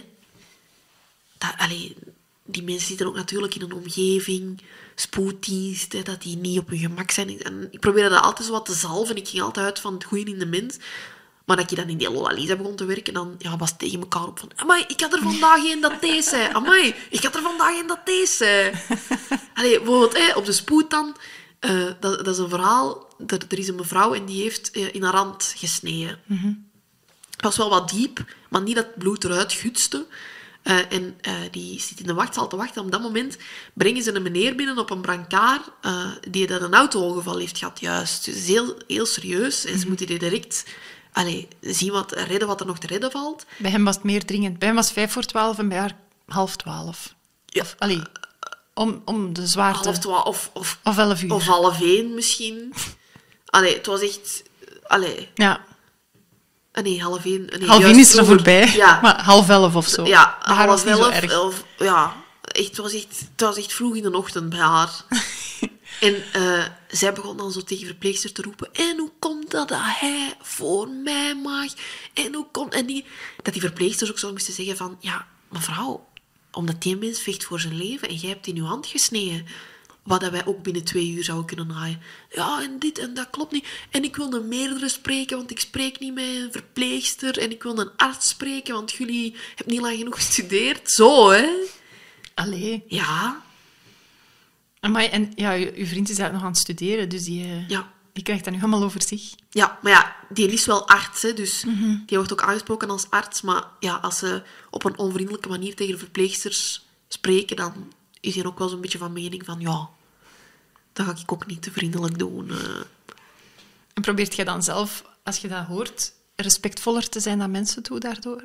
Dat, allee, die mensen zitten ook natuurlijk in een omgeving... Spoeddienst, hè, dat die niet op hun gemak zijn. En ik probeerde dat altijd zo wat te zalven. Ik ging altijd uit van het goede in de mens... Maar dat je dan in die Lola Lisa begon te werken, dan ja, was het tegen elkaar op van... Amai, ik had er vandaag een dat deze zei. Amai, ik had er vandaag een dat deze zei. Allee, bijvoorbeeld, hè, op de spoed dan... Uh, dat, dat is een verhaal. Er, er is een mevrouw en die heeft uh, in haar hand gesneden. Mm-hmm. Het was wel wat diep, maar niet dat het bloed eruit gutste. Uh, en uh, die zit in de wachtzaal te wachten. Op dat moment brengen ze een meneer binnen op een brancard uh, die dat een auto-ongeval heeft gehad, juist. Dus het is heel, heel serieus. En mm-hmm. ze moeten die direct... Allee, zien wat, redden wat er nog te redden valt. Bij hem was het meer dringend. Bij hem was vijf voor twaalf en bij haar half twaalf. Ja. Of, allee, om, om de zwaarte. Half twaalf of, of, Of elf uur. of half één misschien. Allee, het was echt... Allee. Ja. Ah, nee, half één. Nee, Half één juist is er vroeger. voorbij, Ja, maar half elf of zo. ja Bij haar was half het niet zo elf. erg. Of, ja, echt, het, was echt, het was echt vroeg in de ochtend bij haar. En uh, zij begon dan zo tegen verpleegster te roepen. En hoe komt dat dat hij voor mij mag? En hoe komt... En die, dat die verpleegsters ook zo moesten zeggen van... Ja, mevrouw, omdat die mens vecht voor zijn leven en jij hebt in uw hand gesneden. Wat dat wij ook binnen twee uur zouden kunnen naaien. Ja, en dit en dat klopt niet. En ik wil een meerdere spreken, want ik spreek niet met een verpleegster. En ik wil een arts spreken, want jullie hebben niet lang genoeg gestudeerd. Zo, hè? Allee. Ja. Amai, en ja, je, je vriend is daar nog aan het studeren, dus die, uh, Ja. die krijgt dat nu helemaal over zich. Ja, maar ja, die is wel arts, hè, dus mm-hmm. die wordt ook aangesproken als arts. Maar ja, als ze op een onvriendelijke manier tegen de verpleegsters spreken, dan is hij ook wel zo'n beetje van mening van, ja, dat ga ik ook niet te vriendelijk doen. Uh. En probeert jij dan zelf, als je dat hoort, respectvoller te zijn naar mensen toe daardoor?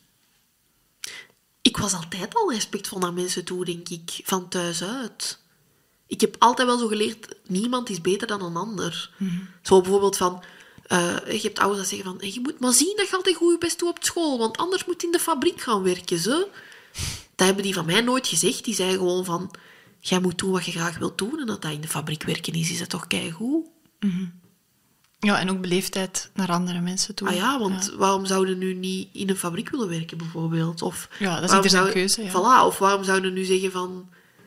Ik was altijd al respectvol naar mensen toe, denk ik, van thuis uit. Ik heb altijd wel zo geleerd, niemand is beter dan een ander. Mm-hmm. Zo bijvoorbeeld van, uh, je hebt ouders dat zeggen van, hey, je moet maar zien dat je altijd goed je best doet op school, want anders moet je in de fabriek gaan werken, zo. Dat hebben die van mij nooit gezegd. Die zeiden gewoon van, jij moet doen wat je graag wilt doen, en dat dat in de fabriek werken is, is dat toch keigoed? Mm-hmm. Ja, en ook beleefdheid naar andere mensen toe. Ah ja, want ja. waarom zouden nu niet in een fabriek willen werken, bijvoorbeeld? Of ja, dat is ieder zijn keuze. Ja. Voilà, of waarom zouden nu zeggen van,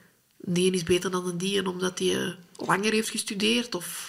die is beter dan een die, en omdat die uh, langer heeft gestudeerd? Of...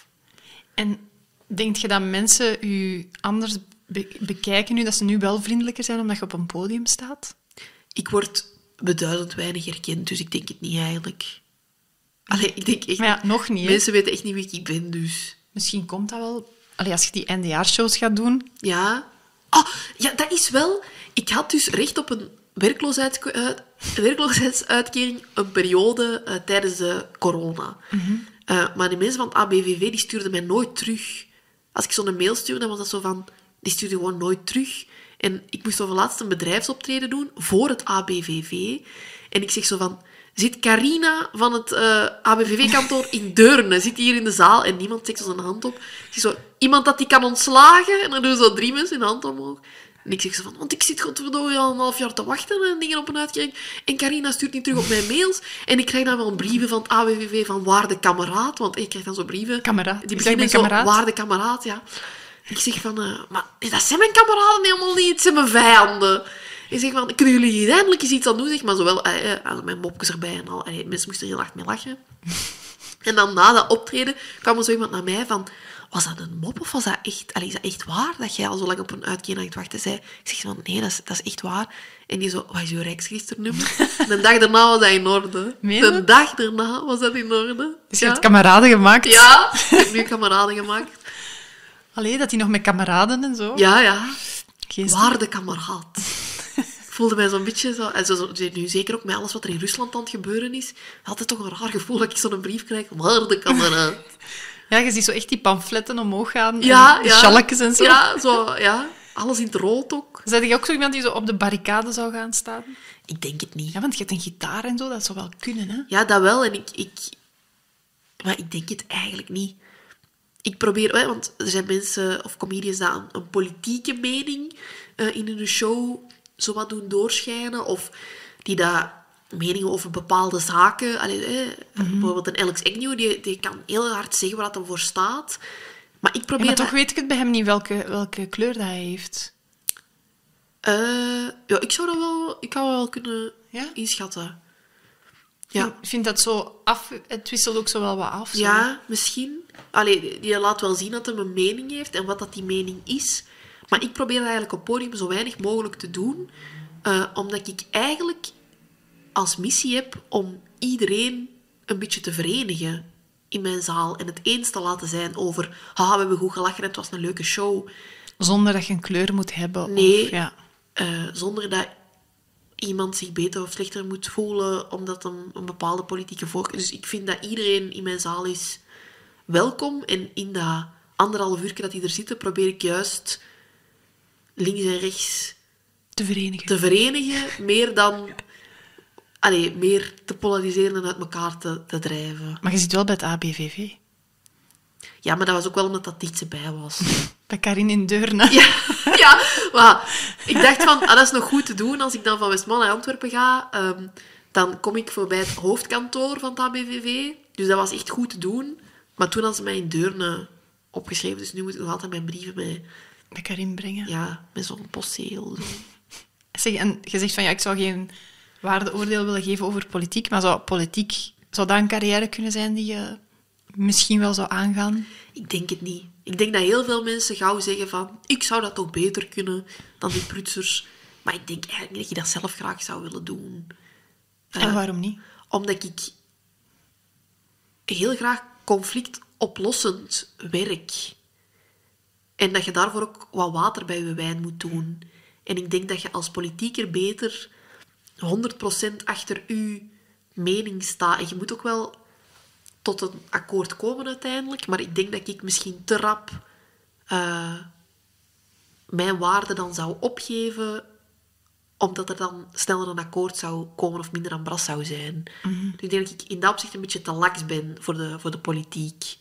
En denk je dat mensen u anders be- bekijken nu, dat ze nu wel vriendelijker zijn omdat je op een podium staat? Ik word beduidend weinig herkend, dus ik denk het niet eigenlijk. Allee, ik denk echt... Maar ja, nog niet. Mensen hè? weten echt niet wie ik ben, dus... Misschien komt dat wel... Allee, als je die eindejaarsshows gaat doen... Ja. Oh, ja, dat is wel... Ik had dus recht op een werkloosheid, uh, werkloosheidsuitkering een periode uh, tijdens de corona. Mm-hmm. Uh, maar de mensen van het A B V V die stuurden mij nooit terug. Als ik zo'n mail stuurde, dan was dat zo van... Die stuurden gewoon nooit terug. En ik moest over laatst een bedrijfsoptreden doen voor het A B V V. En ik zeg zo van... Zit Carina van het uh, A B V V-kantoor in Deurne? Zit hier in de zaal en niemand steekt zo zijn hand op. Ik zeg zo, iemand dat die kan ontslagen? En dan doen zo drie mensen hun hand omhoog. En ik zeg zo van, want ik zit godverdomme al een half jaar te wachten en dingen op een uitkering. En Carina stuurt niet terug op mijn mails. En ik krijg dan wel brieven van het A B V V van waarde kameraad. Want ik krijg dan zo brieven. Kameraad. Die beginnen zo, kameraad? Waarde kameraad, ja. Ik zeg van, uh, maar dat zijn mijn kameraden helemaal niet. Het zijn mijn vijanden. Ik zeg van, kunnen jullie hier eindelijk eens iets aan doen? Zeg maar, zowel eh, eh, mijn mopjes erbij en al. Eh, mensen moesten er heel hard mee lachen. En dan na dat optreden kwam er zo iemand naar mij van... Was dat een mop of was dat echt... Allee, is dat echt waar dat jij al zo lang op een uitkering aan het wachten zei? Ik zeg van, nee, dat is, dat is echt waar. En die zo, wat is uw rijksregisternummer? De dag daarna was dat in orde. Meen De dat? dag daarna was dat in orde. Dus je ja. hebt kameraden gemaakt? Ja, ik heb nu kameraden gemaakt. Allee, dat die nog met kameraden en zo? Ja, ja. Geestig. Waarde kameraad. Ik voelde mij zo'n beetje zo... En zo, zo, nu zeker ook met alles wat er in Rusland aan het gebeuren is. Altijd toch een raar gevoel dat ik zo'n brief krijg. Waarde kameraad. Ja, je ziet zo echt die pamfletten omhoog gaan. Ja, en die ja. schalletjes en zo. Ja, zo, ja. Alles in het rood ook. Zijn jij ook zo iemand die zo op de barricade zou gaan staan? Ik denk het niet. Ja, want je hebt een gitaar en zo, dat zou wel kunnen, hè? Ja, dat wel. En ik... ik maar ik denk het eigenlijk niet. Ik probeer... Hè, want er zijn mensen of comedians die een, een politieke mening uh, in hun show zo wat doen doorschijnen. Of die dat meningen over bepaalde zaken... Allee, eh, mm-hmm. Bijvoorbeeld een Alex Agnew, die, die kan heel hard zeggen waar dat voor staat. Maar ik probeer... Ja, maar dat... toch weet ik het bij hem niet welke, welke kleur dat hij heeft. Uh, ja, ik zou dat wel... Ik kan wel kunnen ja? inschatten. Ja. Ja. Ik vind dat zo af... Het wisselt ook zo wel wat af. Zo. Ja, misschien. Allee, die laat wel zien dat hij een mening heeft en wat dat die mening is. Maar ik probeer dat eigenlijk op podium zo weinig mogelijk te doen. Uh, omdat ik eigenlijk als missie heb om iedereen een beetje te verenigen in mijn zaal. En het eens te laten zijn over... Haha, we hebben goed gelachen en het was een leuke show. Zonder dat je een kleur moet hebben. Nee, of, ja. uh, zonder dat iemand zich beter of slechter moet voelen omdat een, een bepaalde politieke voorkeur... Dus ik vind dat iedereen in mijn zaal is welkom. En in dat anderhalf uur dat die er zitten, probeer ik juist links en rechts te verenigen. Te verenigen, meer dan... Allee, meer te polariseren en uit elkaar te, te drijven. Maar je zit wel bij het A B V V. Ja, maar dat was ook wel omdat dat dichtbij was. Bij Karin in Deurne. Ja, ja, maar ik dacht van, ah, dat is nog goed te doen als ik dan van Westmalle naar Antwerpen ga. Um, dan kom ik voorbij het hoofdkantoor van het A B V V. Dus dat was echt goed te doen. Maar toen hadden ze mij in Deurne opgeschreven. Dus nu moet ik nog altijd mijn brieven mee... Bij Karin brengen. Ja, met zo'n postzegel. Zo. Zeg, en je zegt van, ja, ik zou geen waardeoordeel willen geven over politiek, maar zou politiek... Zou dat een carrière kunnen zijn die je misschien wel zou aangaan? Ik denk het niet. Ik denk dat heel veel mensen gauw zeggen van... Ik zou dat toch beter kunnen dan die prutsers. Maar ik denk eigenlijk niet dat je dat zelf graag zou willen doen. En Uh, waarom niet? Omdat ik heel graag conflictoplossend werk. En dat je daarvoor ook wat water bij je wijn moet doen. En ik denk dat je als politieker beter honderd procent achter je mening staat. En je moet ook wel tot een akkoord komen uiteindelijk. Maar ik denk dat ik misschien te rap uh, mijn waarde dan zou opgeven, omdat er dan sneller een akkoord zou komen of minder ambras zou zijn. Mm-hmm. Dus ik denk dat ik in dat opzicht een beetje te laks ben voor de, voor de politiek.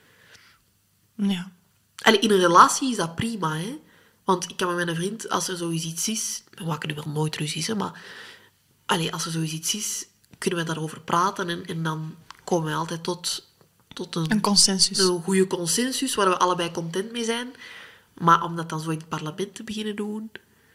Ja. Allee, in een relatie is dat prima, hè. Want ik kan met mijn vriend, als er zoiets iets is... We maken nu wel nooit ruzies, hè, maar... Allee, als er zoiets iets is, kunnen we daarover praten. En, en dan komen we altijd tot, tot een... Een consensus. Een goede consensus, waar we allebei content mee zijn. Maar om dat dan zo in het parlement te beginnen doen...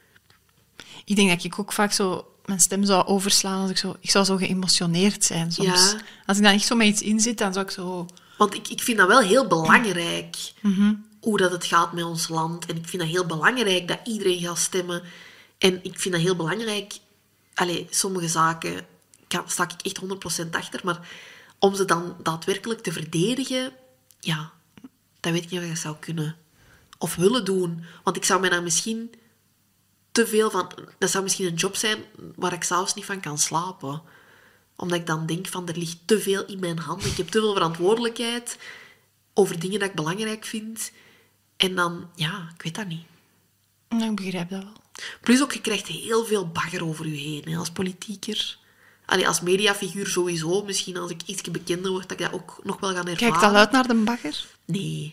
Ik denk dat ik ook vaak zo mijn stem zou overslaan als ik zo... Ik zou zo geëmotioneerd zijn soms. Ja. Als ik dan echt zo met iets in zit, dan zou ik zo... Want ik, ik vind dat wel heel belangrijk... Mm-hmm. Hoe dat het gaat met ons land. En ik vind dat heel belangrijk dat iedereen gaat stemmen. En ik vind dat heel belangrijk... Allee, sommige zaken kan, sta ik echt honderd procent achter, maar om ze dan daadwerkelijk te verdedigen, ja, dat weet ik niet of ik dat zou kunnen. Of willen doen. Want ik zou mij daar misschien te veel van... Dat zou misschien een job zijn waar ik zelfs niet van kan slapen. Omdat ik dan denk van, er ligt te veel in mijn handen. Ik heb te veel verantwoordelijkheid over dingen dat ik belangrijk vind. En dan, ja, ik weet dat niet. Nou, ik begrijp dat wel. Plus ook, je krijgt heel veel bagger over je heen, hè, als politieker. Allee, als mediafiguur sowieso. Misschien als ik iets bekender word, dat ik dat ook nog wel ga ervaren. Kijkt al uit naar de bagger? Nee.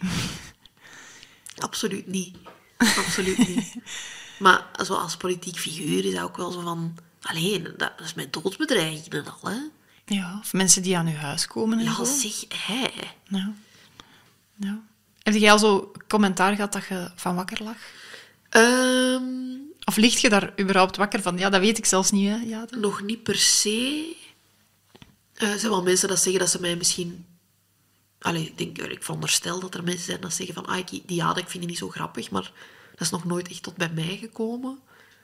Absoluut niet. Absoluut niet. Maar zo als politiek figuur is dat ook wel zo van... Allee, dat is mijn doodsbedreiging en al, hè. Ja, of mensen die aan uw huis komen en Ja, zo. zeg, hè. Ja. Ja. Heb jij al zo commentaar gehad dat je van wakker lag? Um, Of ligt je daar überhaupt wakker van? Ja, dat weet ik zelfs niet, hè. Ja, dat... nog niet per se. Uh, er zijn wel mensen dat zeggen dat ze mij misschien... Allee, ik, denk, ik veronderstel dat er mensen zijn dat zeggen van... Ah, ik, die ja, ik vind die niet zo grappig, maar dat is nog nooit echt tot bij mij gekomen.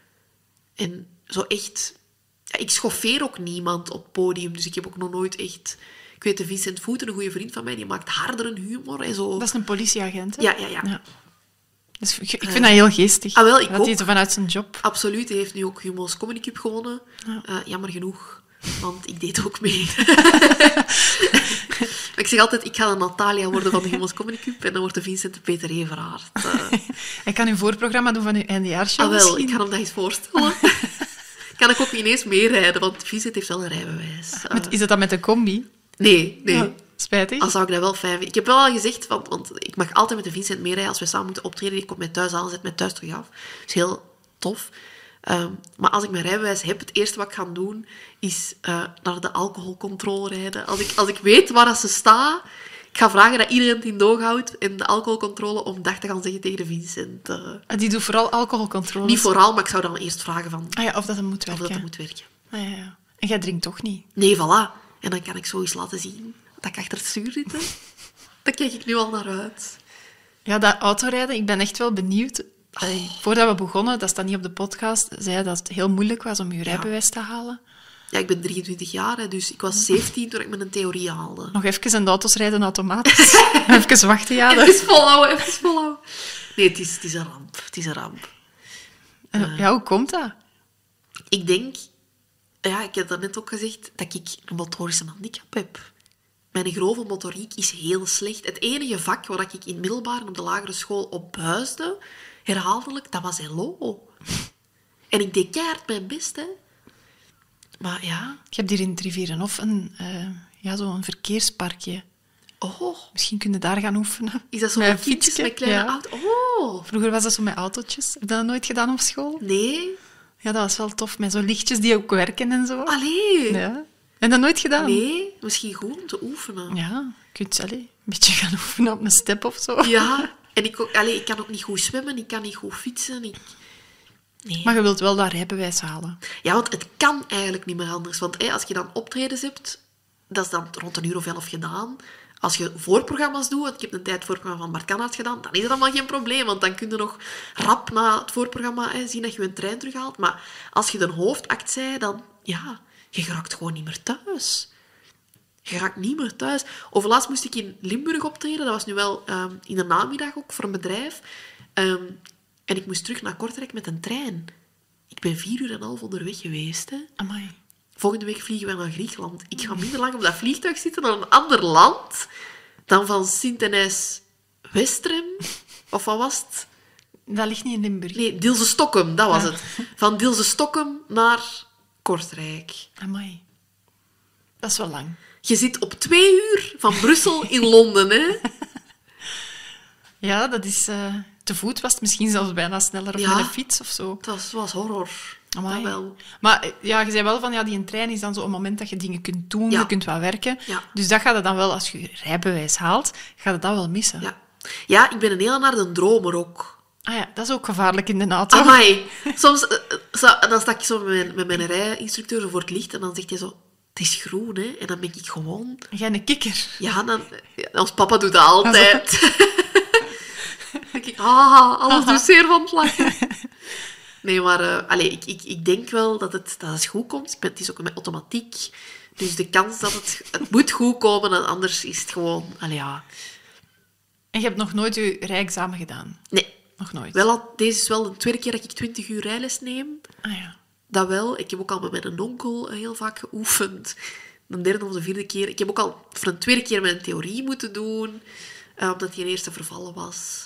En zo echt... Ja, ik schoffeer ook niemand op het podium, dus ik heb ook nog nooit echt... Ik weet, de Vincent Voeten, een goede vriend van mij, die maakt hardere humor en zo. Dat is een politieagent, hè? Ja, ja, ja. ja. Dus ik vind dat heel geestig. Ah, wel, ik dat ook. hij zo vanuit zijn job... Absoluut, hij heeft nu ook Humo's Comedy Cup gewonnen. Ja. Uh, jammer genoeg, want ik deed ook mee. Ik zeg altijd, ik ga de Natalia worden van de Humo's Comedy Cup en dan wordt de Vincent de Peter Everaert. Uh. Hij kan een voorprogramma doen van uw eindejaarshow Ah wel, misschien. ik ga hem dat eens voorstellen. Kan ik ook ineens meerijden, want Vincent heeft wel een rijbewijs. Uh. Met, is dat dan met een combi? Nee, nee. Ja, spijtig. Al zou ik dat wel fijn vinden. Ik heb wel al gezegd, want, want ik mag altijd met de Vincent meerijden als we samen moeten optreden. Die komt mij thuis aan en zet mij thuis terug af. Dat is heel tof. Um, maar als ik mijn rijbewijs heb, het eerste wat ik ga doen, is uh, naar de alcoholcontrole rijden. Als ik, als ik weet waar dat ze staat, ik ga vragen dat iedereen het in doog houdt en de alcoholcontrole om dag te gaan zeggen tegen de Vincent. Uh, Die doet vooral alcoholcontrole. niet vooral, maar ik zou dan eerst vragen van, Ah ja, of dat hem moet of werken. dat dat moet werken. Ah, ja, ja. En jij drinkt toch niet? Nee, voilà. En dan kan ik zo eens laten zien dat ik achter het stuur zit. Hè. Daar kijk ik nu al naar uit. Ja, dat autorijden, ik ben echt wel benieuwd. Allee, voordat we begonnen, dat staat niet op de podcast, zei je dat het heel moeilijk was om je rijbewijs te halen. Ja, ik ben drieëntwintig jaar, hè, dus ik was zeventien toen ik mijn theorie haalde. Nog even en de auto's rijden automatisch. Even wachten, ja. Even volhouden, even volhouden. Nee, het is, het is een ramp. Het is een ramp. En, ja, hoe komt dat? Ik denk... Ja, ik heb dat net ook gezegd, dat ik een motorische handicap heb. Mijn grove motoriek is heel slecht. Het enige vak waar ik in middelbaar en op de lagere school op buisde, herhaaldelijk, dat was L O. En ik deed keihard mijn best, hè. Maar ja... Je hebt hier in Rivierenhof een, uh, ja, zo'n verkeersparkje. Oh, Misschien kun je daar gaan oefenen. is dat zo Met met een kindjes fietsje? met kleine Ja. auto's? Oh, Vroeger was dat zo met autootjes. Heb je dat nooit gedaan op school? nee. Ja, dat was wel tof. Met zo lichtjes die ook werken en zo. Allee. Ja. Heb je dat nooit gedaan? Nee, misschien goed om te oefenen. Ja, je kunt allee, een beetje gaan oefenen op een step of zo. Ja, en ik, ook, allee, ik kan ook niet goed zwemmen, ik kan niet goed fietsen. Ik... Nee. Maar je wilt wel dat rijbewijs halen. Ja, want het kan eigenlijk niet meer anders. Want hè, als je dan optredens hebt, dat is dan rond een uur of elf gedaan. Als je voorprogramma's doet, want ik heb een tijd het voorprogramma van Bart Kannaert gedaan, dan is dat allemaal geen probleem, want dan kun je nog rap na het voorprogramma hè, zien dat je een trein terughaalt. Maar als je de hoofdact zei, dan, ja, je geraakt gewoon niet meer thuis. Je raakt niet meer thuis. Overlaatst moest ik in Limburg optreden. Dat was nu wel um, in de namiddag ook voor een bedrijf. Um, en ik moest terug naar Kortrijk met een trein. Ik ben vier uur en een half onderweg geweest. Hè. Amai. Volgende week vliegen we naar Griekenland. Ik ga minder lang op dat vliegtuig zitten naar een ander land dan van Sint-Enes-Westrem. Of wat was het? Dat ligt niet in Limburg. Nee, Dilse-Stokkum, dat was Ja. het. Van Dilse-Stokkum naar Kortrijk. Amai. Dat is wel lang. Je zit op twee uur van Brussel in Londen, hè? Ja, dat is... eh, te voet was het misschien zelfs bijna sneller of Ja. met een fiets of zo. Dat was horror. Amai. Dat wel. Maar eh, ja, je zei wel van, ja, die een trein is dan zo een moment dat je dingen kunt doen, Ja. je kunt wat werken. Ja. Dus dat gaat het dan wel, als je je rijbewijs haalt, gaat het dat wel missen. Ja. Ja, ik ben een heel naar de dromer ook. Ah ja, dat is ook gevaarlijk in de auto. Amai. Soms eh, zo- dan sta ik zo met mijn, met mijn rijinstructeur zo voor het licht en dan zegt hij zo, het is groen, hè. En dan ben ik gewoon... Jij een kikker. Ja, dan... ja, ons papa doet dat altijd. Dan denk ik, ah, alles doet zeer van het lachen. Nee, maar uh, allez, ik, ik, ik denk wel dat het, dat het goed komt. Ik ben, het is ook met automatiek. Dus de kans dat het... Het moet goed komen, en anders is het gewoon... Allez, ja. En je hebt nog nooit je rijexamen gedaan? Nee. Nog nooit? Wel, al- deze is wel de tweede keer dat ik twintig uur rijles neem. Ah ja. Dat wel. Ik heb ook al met mijn onkel heel vaak geoefend. De derde of de vierde keer. Ik heb ook al voor een tweede keer mijn theorie moeten doen. Uh, omdat die eerste vervallen was.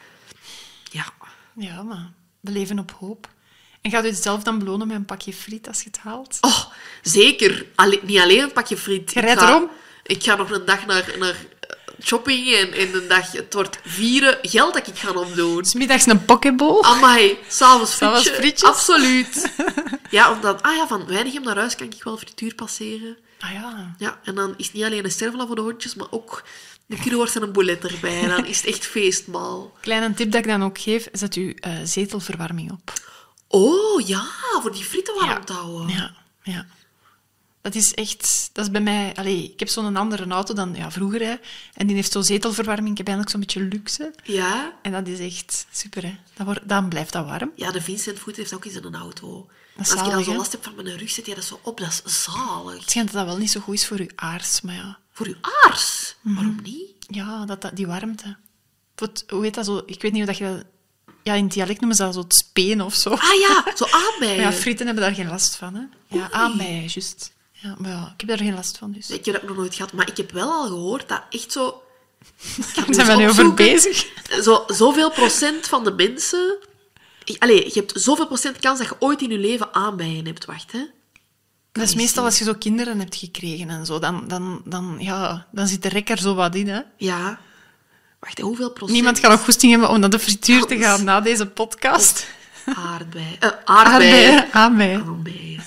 Ja. Ja, maar we leven op hoop. En gaat u het zelf dan belonen met een pakje friet als je het haalt? Oh, zeker. Allee, niet alleen een pakje friet. Je Ik rijdt ga- erom? Ik ga nog een dag naar, naar shopping en, en een dag... Het wordt vieren geld dat ik ga opdoen. 'S middags een pokeball? Amai, s'avonds S'avonds frietje. frietjes? Absoluut. Ja, omdat... Ah ja, van Weinigem naar huis kan ik wel frituur passeren. Ah ja. Ja, en dan is het niet alleen een stervela voor de hondjes, maar ook een curryworst en een boulet erbij. En dan is het echt feestmaal. Kleine tip dat ik dan ook geef, zet uw eh, zetelverwarming op. Oh, ja, voor die frieten warm te houden. Ja, ja. Dat is echt... Dat is bij mij... Allee, ik heb zo'n andere auto dan ja, vroeger, hè. En die heeft zo'n zetelverwarming. Ik heb eigenlijk zo'n beetje luxe. Ja? En dat is echt super, hè. Dan, wordt, dan blijft dat warm. Ja, de Vincent Voet heeft ook eens in een auto. Dat is Als je dan zalig, zo hè? last hebt van mijn rug, zet je dat zo op. Dat is zalig. Het schijnt dat dat wel niet zo goed is voor uw aars, maar ja... Voor uw aars. Mhm. Waarom niet? Ja, dat, dat, die warmte. Wat, hoe heet dat zo? Ik weet niet hoe dat je dat... Ja, in het dialect noemen ze dat zo het speen of zo. Ah ja, zo aanbijen. Maar ja, frieten hebben daar geen last van, hè. Ja, Oei. aanbijen, juist. Ja, maar ja, ik heb daar geen last van, dus... Nee, ik heb dat nog nooit gehad, maar ik heb wel al gehoord dat echt zo... Daar zijn we nu over bezig. Zo, zoveel procent van de mensen... Allee, je hebt zoveel procent kans dat je ooit in je leven aanbijen hebt. Wacht, hè. Dat is je meestal zien. als je zo kinderen hebt gekregen en zo. Dan, dan, dan, ja, dan zit de rek er zo wat in, hè. Ja. Wacht, hè, hoeveel procent? Niemand gaat nog goesting hebben om naar de frituur te Hans. gaan na deze podcast. Aardbei. Uh, aardbeien. Aardbeien, aanbijen. Aanbijen.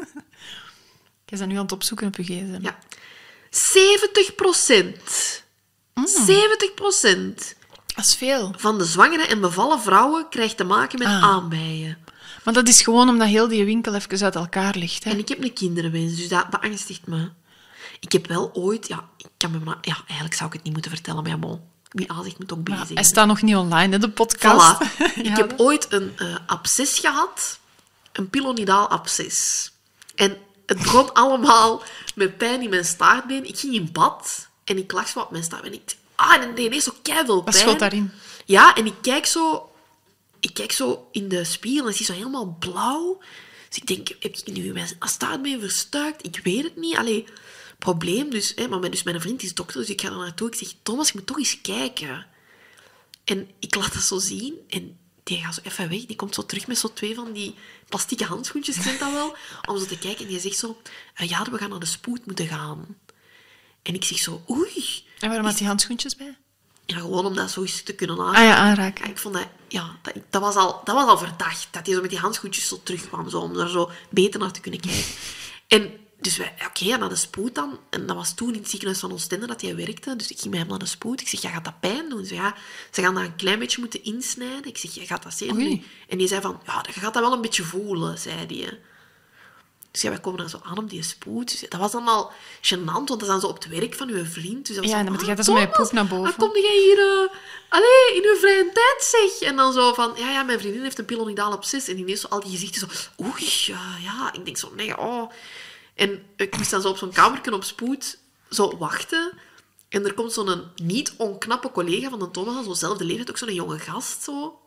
Je bent nu aan het opzoeken op je gsm. Ja. zeventig procent. Mm. zeventig procent Dat is veel. van de zwangere en bevallen vrouwen krijgt te maken met Ah. aanbijen. Maar dat is gewoon omdat heel die winkel even uit elkaar ligt, hè. En ik heb een kinderwens, dus dat beangstigt me. Ik heb wel ooit... Ja, ik kan me maar, ja, eigenlijk zou ik het niet moeten vertellen, maar ja, bon, wie aanzicht moet ook Maar bezig. hij staat nog niet online, hè, de podcast. Voilà. Ja, Ik heb ooit een uh, absces gehad. Een pilonidaal absces. En het begon allemaal met pijn in mijn staartbeen. Ik ging in bad en ik lag zo op mijn staartbeen. En ik ah, en dan deed ineens zo keiveel Wat pijn. schoot daarin? Ja, en ik kijk zo... Ik kijk zo in de spiegel en ik zie zo helemaal blauw. Dus ik denk, heb ik nu mijn staartbeen verstuikt? Ik weet het niet. Allee, probleem dus. Hè, maar mijn, dus mijn vriend is dokter, dus ik ga er naartoe. Ik zeg, Thomas, je moet toch eens kijken. En ik laat dat zo zien en die gaat zo even weg. Die komt zo terug met zo twee van die plastieke handschoentjes, kent dat wel, om zo te kijken. En die zegt zo, uh, ja, we gaan naar de spoed moeten gaan. En ik zeg zo, oei. En waarom had hij handschoentjes bij? Ja, gewoon om dat zo eens te kunnen aanraken. Ah ja, aanraken. Ja, ik vond dat... Ja, dat, dat, was al, dat was al verdacht. Dat hij zo met die handschoentjes zo terugkwam. Zo, om daar zo beter naar te kunnen kijken. En dus wij... Oké, okay, naar de spoed dan. En dat was toen in het ziekenhuis van Oostende dat hij werkte. Dus ik ging met hem naar de spoed. Ik zeg, ja, gaat dat pijn doen? Ze ja, ze gaan dat een klein beetje moeten insnijden. Ik zeg, ja, gaat dat zeer doen? En die zei van, ja, je gaat dat wel een beetje voelen, zei hij. Dus ja, wij komen dan zo aan op die spoed. Dus dat was dan al gênant, want dat is dan zo op het werk van uw vriend. Dus dat was Ja, zo, en dan moet ah, je dat zo met je Thomas, poep naar boven. dan kom jij hier... Uh, allee, in uw vrije tijd, zeg. En dan zo van... Ja, ja, mijn vriendin heeft een pilonidaal absces. En ineens zo al die gezichten zo... Oei, ja, ja. Ik denk zo, nee, oh... En ik moest dan zo op zo'n kamertje op spoed zo wachten. En er komt zo'n niet onknappe collega van de Thomas, van zo'nzelfde leeftijd, ook zo'n jonge gast, zo.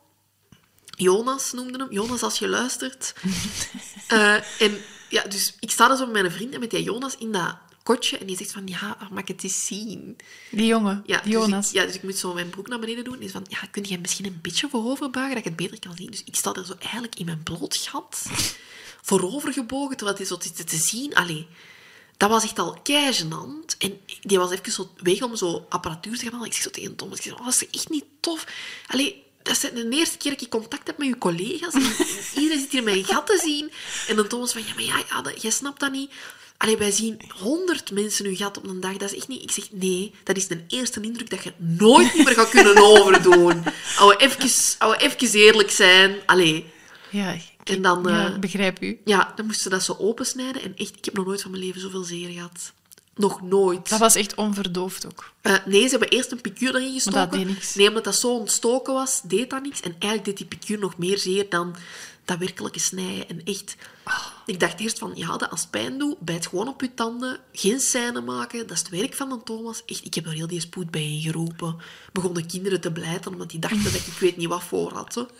Jonas noemde hem. Jonas, als je luistert. uh, en ja, dus ik sta dan zo met mijn vriend en met die Jonas in dat kotje. En die zegt van, ja, mag ik het eens zien? Die jongen, Ja, die dus Jonas. ik, ja, dus ik moet zo mijn broek naar beneden doen. En die is van, ja, kun je misschien een beetje vooroverbuigen, dat ik het beter kan zien? Dus ik sta er zo eigenlijk in mijn bloot gat voorovergebogen, terwijl hij zo zit te zien. Allee, dat was echt al keigenant. En die was even zo weg om zo apparatuur te gaan halen. Ik zeg zo tegen Thomas, ik zeg, oh, dat is echt niet tof. Allee, dat is de eerste keer dat ik contact heb met je collega's. En iedereen zit hier mijn gat te zien. En dan Thomas van, ja, maar ja, ja dat, jij snapt dat niet. Allee, wij zien honderd mensen uw gat op een dag. Dat is echt niet... Ik zeg, nee, dat is de eerste indruk dat je nooit meer gaat kunnen overdoen. Als we even, als we even eerlijk zijn. Allee. Ja, ik, En dan, ja, uh, ik begrijp u. Ja, dan moesten ze dat zo opensnijden. En echt, ik heb nog nooit van mijn leven zoveel zeer gehad. Nog nooit. Dat was echt onverdoofd ook. Uh, nee, ze hebben eerst een piqûre erin gestoken. Maar dat deed niks. Nee, omdat dat zo ontstoken was, deed dat niks. En eigenlijk deed die piqûre nog meer zeer dan dat werkelijke snijden. En echt... Oh, ik dacht eerst van, ja, dat als het pijn doet, bijt gewoon op je tanden. Geen scène maken. Dat is het werk van de Thomas. Echt, ik heb er heel die spoed bij ingeroepen. Begonnen kinderen te blijten, omdat die dachten dat ik weet niet wat voor had. Zo.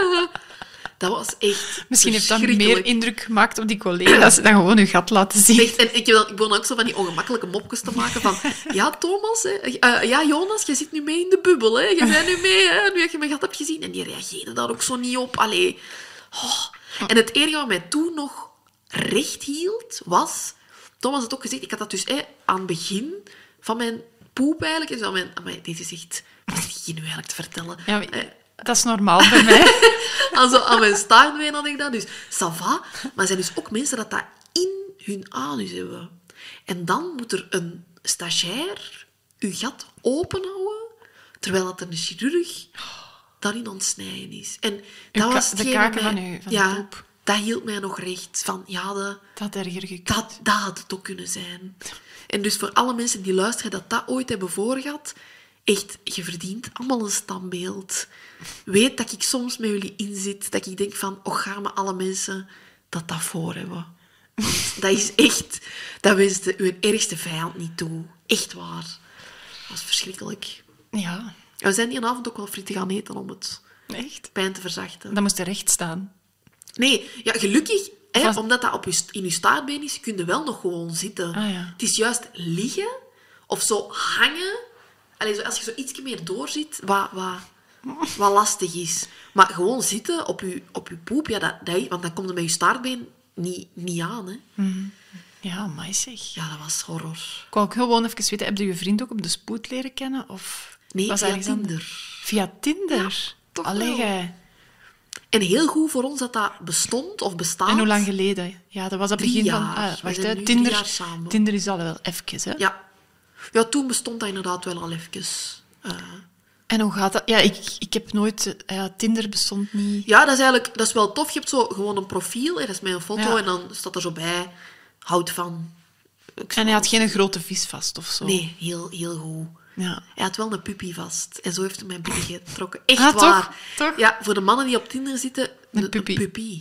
Dat was echt Misschien heeft dat meer indruk gemaakt op die collega's dan gewoon uw gat laten zien. Echt, en ik, heb dan, ik begon ook zo van die ongemakkelijke mopjes te maken van... Ja, Thomas, hè, uh, ja, Jonas, je zit nu mee in de bubbel. Hè. Je bent nu mee, hè, nu dat je mijn gat hebt gezien. En die reageerde daar ook zo niet op. Allee. Oh. En het enige wat mij toen nog recht hield, was... Thomas had ook gezegd, ik had dat dus hè, aan het begin van mijn poep eigenlijk... En zo aan mijn... Amai, deze is echt... Wat zit je nu eigenlijk te vertellen? Ja, maar, dat is normaal bij mij. aan, zo, aan mijn staartbeen had ik dat. Dus, ça va. Maar er zijn dus ook mensen dat dat in hun anus hebben. En dan moet er een stagiair uw gat openhouden, terwijl dat er een chirurg daarin ontsnijden is. En dat Uw was ka- de geen kaken mij, van u, van ja, de poep. Dat hield mij nog recht. Van, ja, de, Dat erger gekund. dat, dat had het ook kunnen zijn. En dus voor alle mensen die luisteren dat dat ooit hebben voorgehad, echt, je verdient allemaal een standbeeld. Weet dat ik soms met jullie inzit, dat ik denk van, oh, ga maar alle mensen dat dat voor hebben. Want dat is echt, dat wenste uw ergste vijand niet toe. Echt waar. Dat was verschrikkelijk. Ja, En we zijn die avond ook wel frieten gaan eten om het echt. pijn te verzachten. Dat moest er recht staan. Nee, ja, gelukkig, hè, Was- omdat dat op je, st- in je staartbeen is, kun je wel nog gewoon zitten. Ah, ja. Het is juist liggen of zo hangen. Allee, zo, als je zo iets meer doorzit, wat, wat, wat lastig is. Maar gewoon zitten op je, op je poep, ja, dat, dat, want dan komt het met je staartbeen niet, niet aan. Hè. Ja, maar zeg. Ja, dat was horror. Ik wou ook gewoon even weten, heb je je vriend ook op de spoed leren kennen? Of Nee, was via ergens anders? Tinder. Via Tinder? Ja, toch Allee, wel. gij. En heel goed voor ons dat dat bestond of bestaat. En hoe lang geleden? Ja, dat was het Drie begin jaar. van... Ah, We wacht, zijn hè. nu Tinder, drie jaar samen. Tinder is al wel even, hè? Ja. Ja, toen bestond dat inderdaad wel al even. Uh, En hoe gaat dat? Ja, ik, ik heb nooit... eh, Ja, Tinder bestond niet. Ja, dat is eigenlijk dat is wel tof. Je hebt zo gewoon een profiel, hè, dat is met een foto, Ja. en dan staat er zo bij, houd van... Ik En hij had geen grote vis vast of zo. Nee, heel, heel goed. Ja. Hij had wel een puppy vast. En zo heeft hij mijn puppy getrokken. Echt Ah, toch? waar. Toch? Ja, voor de mannen die op Tinder zitten, Een een puppy. puppy.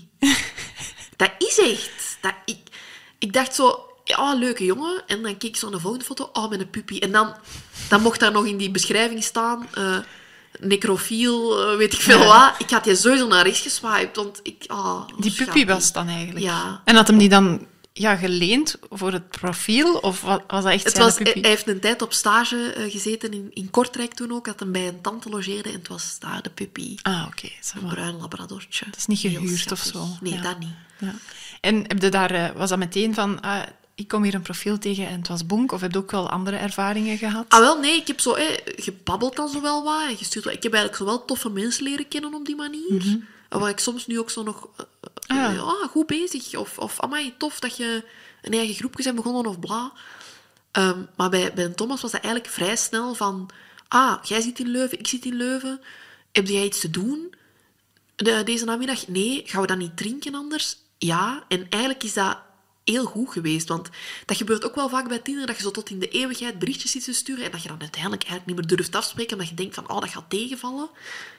Dat is echt. Dat, ik, ik dacht zo, ja, leuke jongen. En dan keek ik zo naar de volgende foto, oh, met een puppy. En dan, dan mocht daar nog in die beschrijving staan... Uh, necrofiel, uh, weet ik veel Ja. wat. Ik had je sowieso naar rechts geswiped, want ik... Oh, Die puppy schattig. was dan eigenlijk. Ja. En had hem die dan ja, geleend voor het profiel? Of wa- was dat echt Het zijn was, hij puppy? hij heeft een tijd op stage uh, gezeten in, in Kortrijk toen ook, dat hij bij een tante logeerde en het was daar de puppy. Ah, oké. ça Een va. bruin labradortje. Dat is niet Heel gehuurd of schattig. zo. Nee, Ja. dat niet. Ja. En heb je daar, eh, was dat meteen van... ah, ik kom hier een profiel tegen en het was bonk, of heb je ook wel andere ervaringen gehad? Ah, wel, nee, ik heb zo eh, gebabbeld dan zo wel wat en gestuurd. Ik heb eigenlijk zo wel toffe mensen leren kennen op die manier. Mm-hmm. Waar ik soms nu ook zo nog... Uh, Ah, ja. ah, goed bezig. Of, of amai, tof dat je een eigen groepje bent begonnen of bla. Um, maar bij, bij Thomas was dat eigenlijk vrij snel van... Ah, jij zit in Leuven, ik zit in Leuven. Heb jij iets te doen de, deze namiddag? Nee. Gaan we dan niet drinken anders? Ja. En eigenlijk is dat heel goed geweest. Want dat gebeurt ook wel vaak bij Tinder, dat je zo tot in de eeuwigheid berichtjes zit te sturen en dat je dan uiteindelijk eigenlijk niet meer durft afspreken, omdat je denkt van, oh, dat gaat tegenvallen.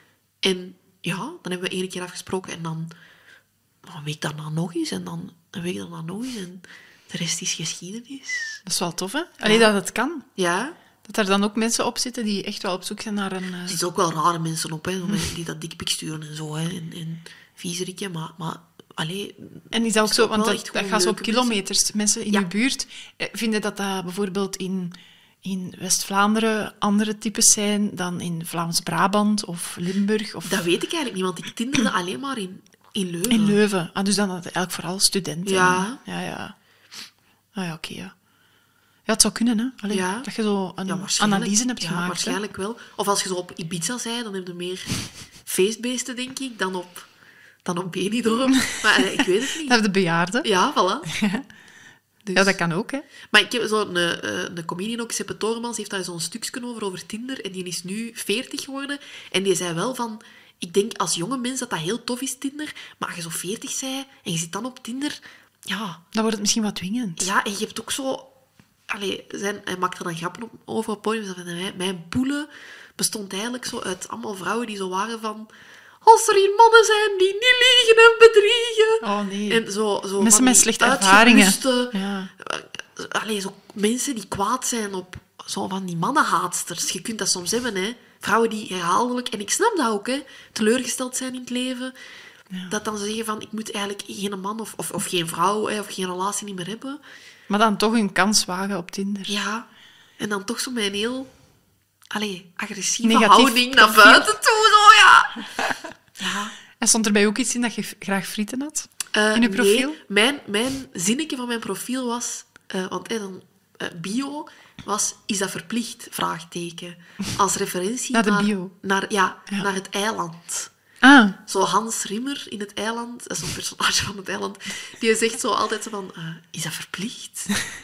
En ja, dan hebben we één keer afgesproken en dan een week daarna nog eens en dan een week daarna nog eens en de rest is geschiedenis. Dat is wel tof, hè? Alleen dat het kan. Ja. Dat er dan ook mensen op zitten die echt wel op zoek zijn naar een... Uh... Er zitten ook wel rare mensen op, hè, die dat dikpik sturen en zo, hè, en, en viezerikje, maar... maar allee, en is dat ook zo, ook want wel dat, echt dat gewoon gaat zo op leuke kilometers. Mensen, mensen in Ja. je buurt eh, vinden dat dat bijvoorbeeld in, in West-Vlaanderen andere types zijn dan in Vlaams-Brabant of Limburg of Dat weet ik eigenlijk niet, want ik tinderde alleen maar in, in Leuven. in Leuven. Ah, dus dan eigenlijk vooral studenten. Ja. Ja, ja. Ah ja, oké, ja. Ja, het zou kunnen, hè. Allee, Ja. dat je zo een Ja, waarschijnlijk- analyse hebt ja, gemaakt. hè. waarschijnlijk wel. Of als je zo op Ibiza zei, dan heb je meer feestbeesten, denk ik, dan op, dan op Benidorm. Maar eh, ik weet het niet. Dat hebben de bejaarden. Ja, voilà. Dus. Ja, dat kan ook, hè. Maar ik heb zo'n uh, een comedian ook, Seppe Tormans, heeft daar zo'n stukje over, over Tinder. En die is nu veertig geworden. En die zei wel van... Ik denk als jonge mens dat dat heel tof is, Tinder. Maar als je zo veertig zei en je zit dan op Tinder... Ja, Dan wordt het misschien wat dwingend. ja en je hebt ook zo... Allee, zijn, hij maakt er dan grappen op, over op het podium. Van, mijn, mijn boele bestond eigenlijk zo uit allemaal vrouwen die zo waren van... Als er hier mannen zijn die niet liegen en bedriegen... Oh, nee. En zo, zo Mensen van met die slechte ervaringen. uitgeruste- Ja. Allee, zo mensen die kwaad zijn op zo van die mannenhaatsters. Je kunt dat soms hebben, hè. Vrouwen die herhaaldelijk... En ik snap dat ook, hè. Teleurgesteld zijn in het leven. Ja. Dat dan ze zeggen van... Ik moet eigenlijk geen man of, of, of geen vrouw hè, of geen relatie niet meer hebben. Maar dan toch een kans wagen op Tinder. Ja. En dan toch zo met een heel... Allee, agressieve Negatief houding naar profiel. buiten toe, zo, ja. Ja. En stond er bij ook iets in dat je graag frieten had? Uh, in je profiel? Nee, mijn, mijn zinnetje van mijn profiel was... Uh, want hey, dan, uh, bio was... Is dat verplicht? Vraagteken. Als referentie Naar de naar, bio? Naar, ja, Ja. naar het eiland. Ah, Zo Hans Rimmer in het eiland, dat is zo'n personage van het eiland, die zegt zo altijd zo van... Uh, is dat verplicht?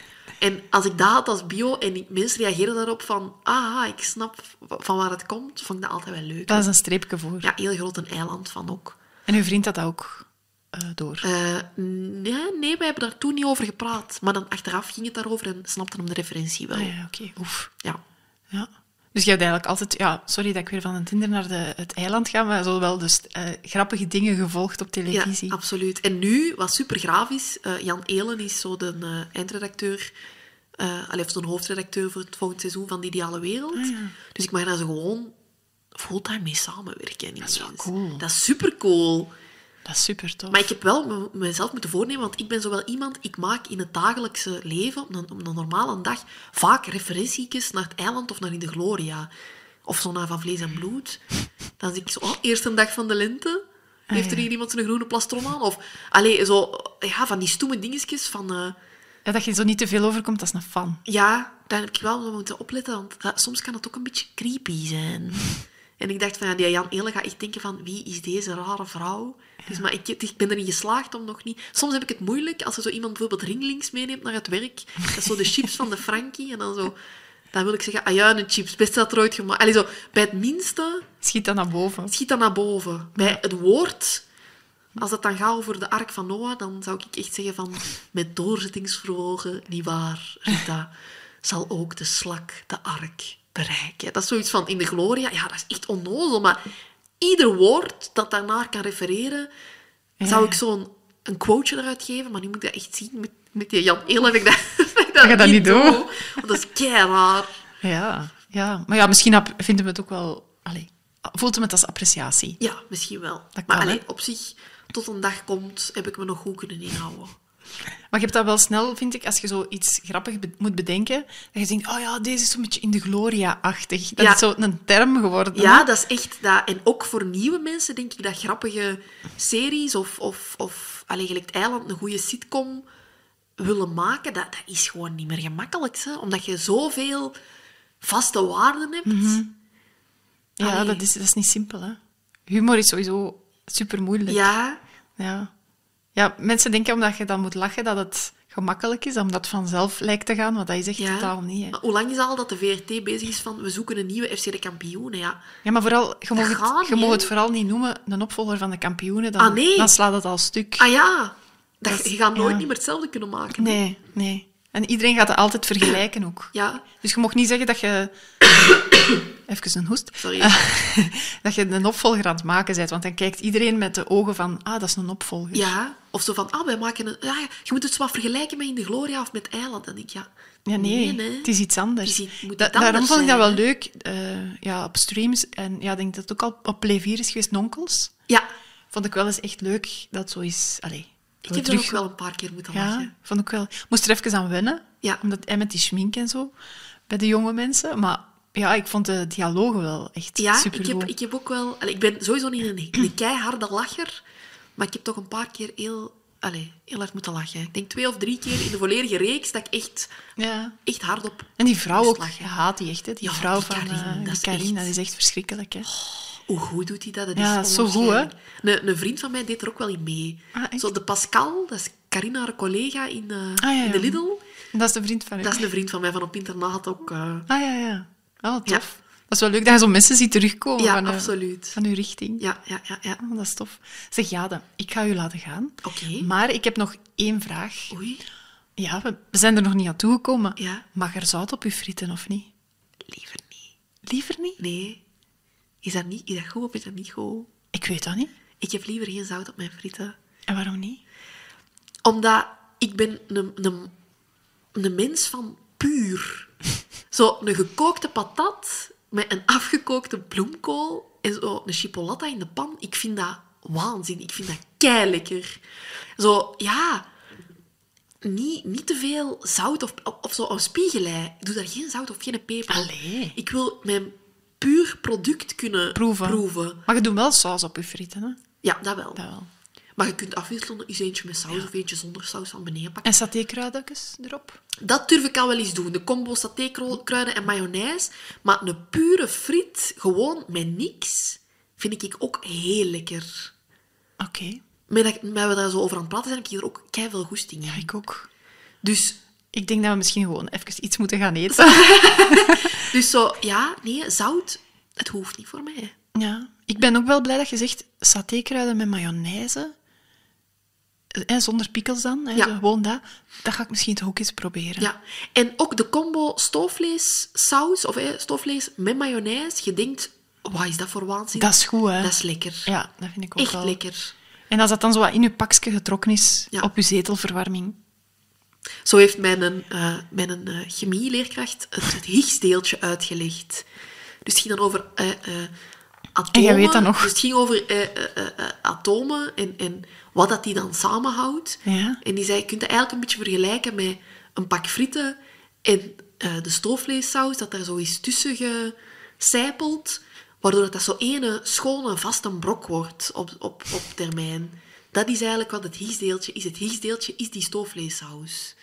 En als ik dat had als bio en ik, mensen reageren daarop van... Ah, ik snap van waar het komt, vond ik dat altijd wel leuk. dat is een streepje voor. Ja, heel groot een eiland van ook. En uw vriend had dat ook uh, door? Uh, nee, nee, wij hebben daar toen niet over gepraat. Maar dan achteraf ging het daarover en snapte hem de referentie wel. Ah ja, oké. Oef. Ja. Ja. Dus je hebt eigenlijk altijd... Ja, sorry dat ik weer van een Tinder naar de, het eiland ga, maar zo wel dus uh, grappige dingen gevolgd op televisie. Ja, absoluut. En nu, wat super graaf is, uh, Jan Elen is zo de uh, eindredacteur... Uh, allee, of zo'n hoofdredacteur voor het volgende seizoen van De Ideale Wereld. Ah, ja. Dus ik mag daar zo gewoon fulltime mee samenwerken. Dat is wel ineens. cool. Dat is super cool. Dat is super tof. Maar ik heb wel me- mezelf moeten voornemen, want ik ben zo wel iemand... Ik maak in het dagelijkse leven, op een, op een normale dag, vaak referentietjes naar het eiland of naar In de Gloria. Of zo naar Van Vlees en Bloed. Dan zie ik zo, oh, eerste dag van de lente... Heeft er ja. hier iemand zijn groene plastron aan? Of, allee, zo... Ja, van die stoeme dingetjes van... Uh, Ja, dat je er zo niet te veel overkomt, dat is een fan. Ja, daar heb ik wel op moeten opletten, want dat, soms kan het ook een beetje creepy zijn. En ik dacht van, ja, die Jan Elen gaat echt denken van, wie is deze rare vrouw? Dus, maar ik, ik ben er niet geslaagd om nog niet... Soms heb ik het moeilijk als er zo iemand bijvoorbeeld ringlings meeneemt naar het werk. Dat is zo de chips van de Frankie. En dan zo... Dan wil ik zeggen, ah ja, een chips, best dat er ooit gemaakt... Allee, zo, bij het minste Schiet dan naar boven. schiet dat naar boven. Bij het woord... Als het dan gaat over de ark van Noah, dan zou ik echt zeggen van... Met doorzettingsvermogen, nietwaar, Rita, zal ook de slak de ark bereiken. Dat is zoiets van in de Gloria. Ja, dat is echt onnozel, maar ieder woord dat daarnaar kan refereren, Ja. zou ik zo'n een quoteje eruit geven. Maar nu moet ik dat echt zien met, met die Jan Elen. Dat ik dat, dat, ik dat je dat niet doe. doet. Want dat is keiraar. Ja, ja. Maar ja, misschien ap- vinden we het ook wel... Allee, voelt hem het als appreciatie. Ja, misschien wel. Dat maar kan, allee, hè? op zich, tot een dag komt, heb ik me nog goed kunnen inhouden. Maar je hebt dat wel snel, vind ik, als je zo iets grappig be- moet bedenken, dat je denkt, oh ja, deze is zo'n beetje in de Gloria-achtig. Dat Ja. is zo een term geworden. Ja, hè? dat is echt dat. En ook voor nieuwe mensen denk ik dat grappige series of, of, of allee, gelijk het eiland, een goede sitcom, willen maken, dat, dat is gewoon niet meer gemakkelijk. Hè? Omdat je zoveel vaste waarden hebt. Mm-hmm. Ja, Allee. dat is, dat is niet simpel, hè. Humor is sowieso super moeilijk. Ja, Ja. Ja, mensen denken omdat je dan moet lachen dat het gemakkelijk is, omdat het vanzelf lijkt te gaan, maar dat is echt ja. totaal niet. Hè. Maar hoe lang is het al dat de V R T bezig is van we zoeken een nieuwe F C de Kampioenen? Ja. Ja, maar vooral, je mag, gaat het, je niet, mag hè? het vooral niet noemen een opvolger van de kampioenen, dan, Ah, nee. dan slaat het al stuk. Ah ja, dat, Dat is- je gaat nooit ja. niet meer hetzelfde kunnen maken. Nee, nee. En iedereen gaat het altijd vergelijken ook. Ja, Dus je mag niet zeggen dat je... Even een hoest. sorry. Dat je een opvolger aan het maken bent, want dan kijkt iedereen met de ogen van, ah, dat is een opvolger. Ja, of zo van, ah, wij maken een... Ja, je moet het zo wat vergelijken met In de Gloria of met Eiland. En ik, ja... Ja, nee, nee. het is iets anders. Het is iets- moet Da- iets daarom anders vond ik dat wel zijn, hè? leuk, eh, ja, op streams. En ja, ik denk dat het ook al op Play vier is geweest, Nonkels. Ja, Vond ik wel eens echt leuk dat zo is. Allee, ik we heb er terug- ook wel een paar keer moeten Ja, lachen. vond ik wel. Moest er even aan wennen. Ja. Omdat, en met die schmink en zo, bij de jonge mensen. Maar ja, ik vond de dialogen wel echt Ja, supergoed. ik heb, ik heb ook wel... Allee, ik ben sowieso niet een, een keiharde lacher, maar ik heb toch een paar keer heel, allee, heel hard moeten lachen. Ik denk twee of drie keer in de volledige reeks dat ik echt, Ja. echt hardop... En die vrouw moest ook, lachen. je haat die echt, hè? Die Ja, vrouw die van Karin, eh, dat die is Karin, echt- dat is echt verschrikkelijk, hè? Hoe goed doet hij dat? Dat Ja, is zo goed, hè? onwaarschijnlijk. Een, een vriend van mij deed er ook wel in mee. Ah, echt? Zo de Pascal, dat is Carina, haar collega in, eh, Ah, ja, ja. in de Lidl. En dat is de vriend van u. Dat is een vriend van mij van op internaat ook. eh. Ah, ja, ja. Oh, tof. Ja. Dat is wel leuk dat je zo mensen ziet terugkomen Ja, van, eh, absoluut. van uw richting. Ja, ja, ja, ja. Oh, dat is tof. Zeg, Jade, ik ga u laten gaan. Oké. Maar ik heb nog één vraag. Oei, Ja, we we zijn er nog niet aan toegekomen. Ja. Mag er zout op uw frieten of niet? liever niet. Liever niet? Nee. Is dat, niet, is dat goed of is dat niet goed? Ik weet dat niet. Ik heb liever geen zout op mijn frieten. En waarom niet? Omdat ik ben een, een, een mens van puur. Zo een gekookte patat met een afgekookte bloemkool en zo een chipolata in de pan. Ik vind dat waanzin. Ik vind dat keilekker. Zo, ja... Niet, niet te veel zout of, of, of zo een spiegelei. Ik doe daar geen zout of geen peper op. Allee. Ik wil mijn puur product kunnen Proeven. proeven. Maar je doet wel saus op uw frieten, hè? Ja, dat wel. Dat wel. Maar je kunt afwisselen, eens eentje met saus of eentje zonder saus van beneden pakken. En satékruidjes erop? Dat durf ik al wel eens doen. De combo satékruiden en mayonaise. Maar een pure friet, gewoon met niks, vind ik ook heel lekker. Oké. Met, dat, met we daar zo over aan het praten zijn, heb ik hier ook keiveel goesting in. Ja, ik ook. Dus, Ik denk dat we misschien gewoon even iets moeten gaan eten. dus zo, ja, nee, zout, het hoeft niet voor mij. Ja. Ik ben ook wel blij dat je zegt satékruiden met mayonaise. En zonder pickels dan. Hè, Ja. zo gewoon dat. Dat ga ik misschien toch ook eens proberen. Ja, en ook de combo stoofvlees, saus, of eh, stoofvlees met mayonaise. Je denkt, wat is dat voor waanzin? Dat is goed, hè? Dat is lekker. Ja, dat vind ik ook Echt wel. lekker. En als dat dan zo wat in je pakje getrokken is, Ja. op je zetelverwarming. Zo heeft mijn, uh, mijn uh, chemieleerkracht het, het Higgsdeeltje uitgelegd. Dus het ging dan over uh, uh, atomen. En jij weet dat nog. Dus het ging over uh, uh, uh, uh, atomen en, en wat dat die dan samenhoudt. Ja. En die zei, je kunt het eigenlijk een beetje vergelijken met een pak frieten en uh, de stoofvleessaus, dat daar zo is tussen gecijpelt, waardoor dat, dat zo ene schone, vaste brok wordt op, op, op termijn. Dat is eigenlijk wat het Higgsdeeltje is. Het Higgsdeeltje is die stoofvleessaus.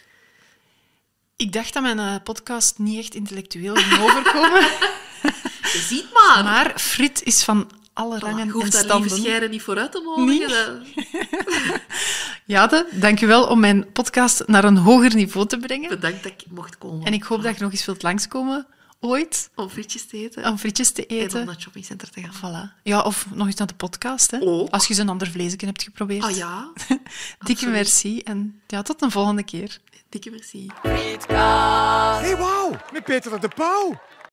Ik dacht dat mijn uh, podcast niet echt intellectueel ging overkomen. Je ziet maar. Maar frit is van alle Voilà, rangen je hoeft en daar standen. lieve scheiden niet vooruit te nodigen. Nee. Dat- Jade, dank je wel om mijn podcast naar een hoger niveau te brengen. Bedankt dat ik mocht komen. En ik hoop dat je nog eens wilt langskomen, ooit, Om frietjes te eten. om frietjes te En om eten. naar het shoppingcenter te gaan. Voilà. Ja, of nog eens naar de podcast, hè. Ook. Als je eens een ander vleesje hebt geprobeerd. Ah ja, Dikke absoluut. merci en ja, tot een volgende keer. dikke merci. Hey, wauw, met Peter de Pauw.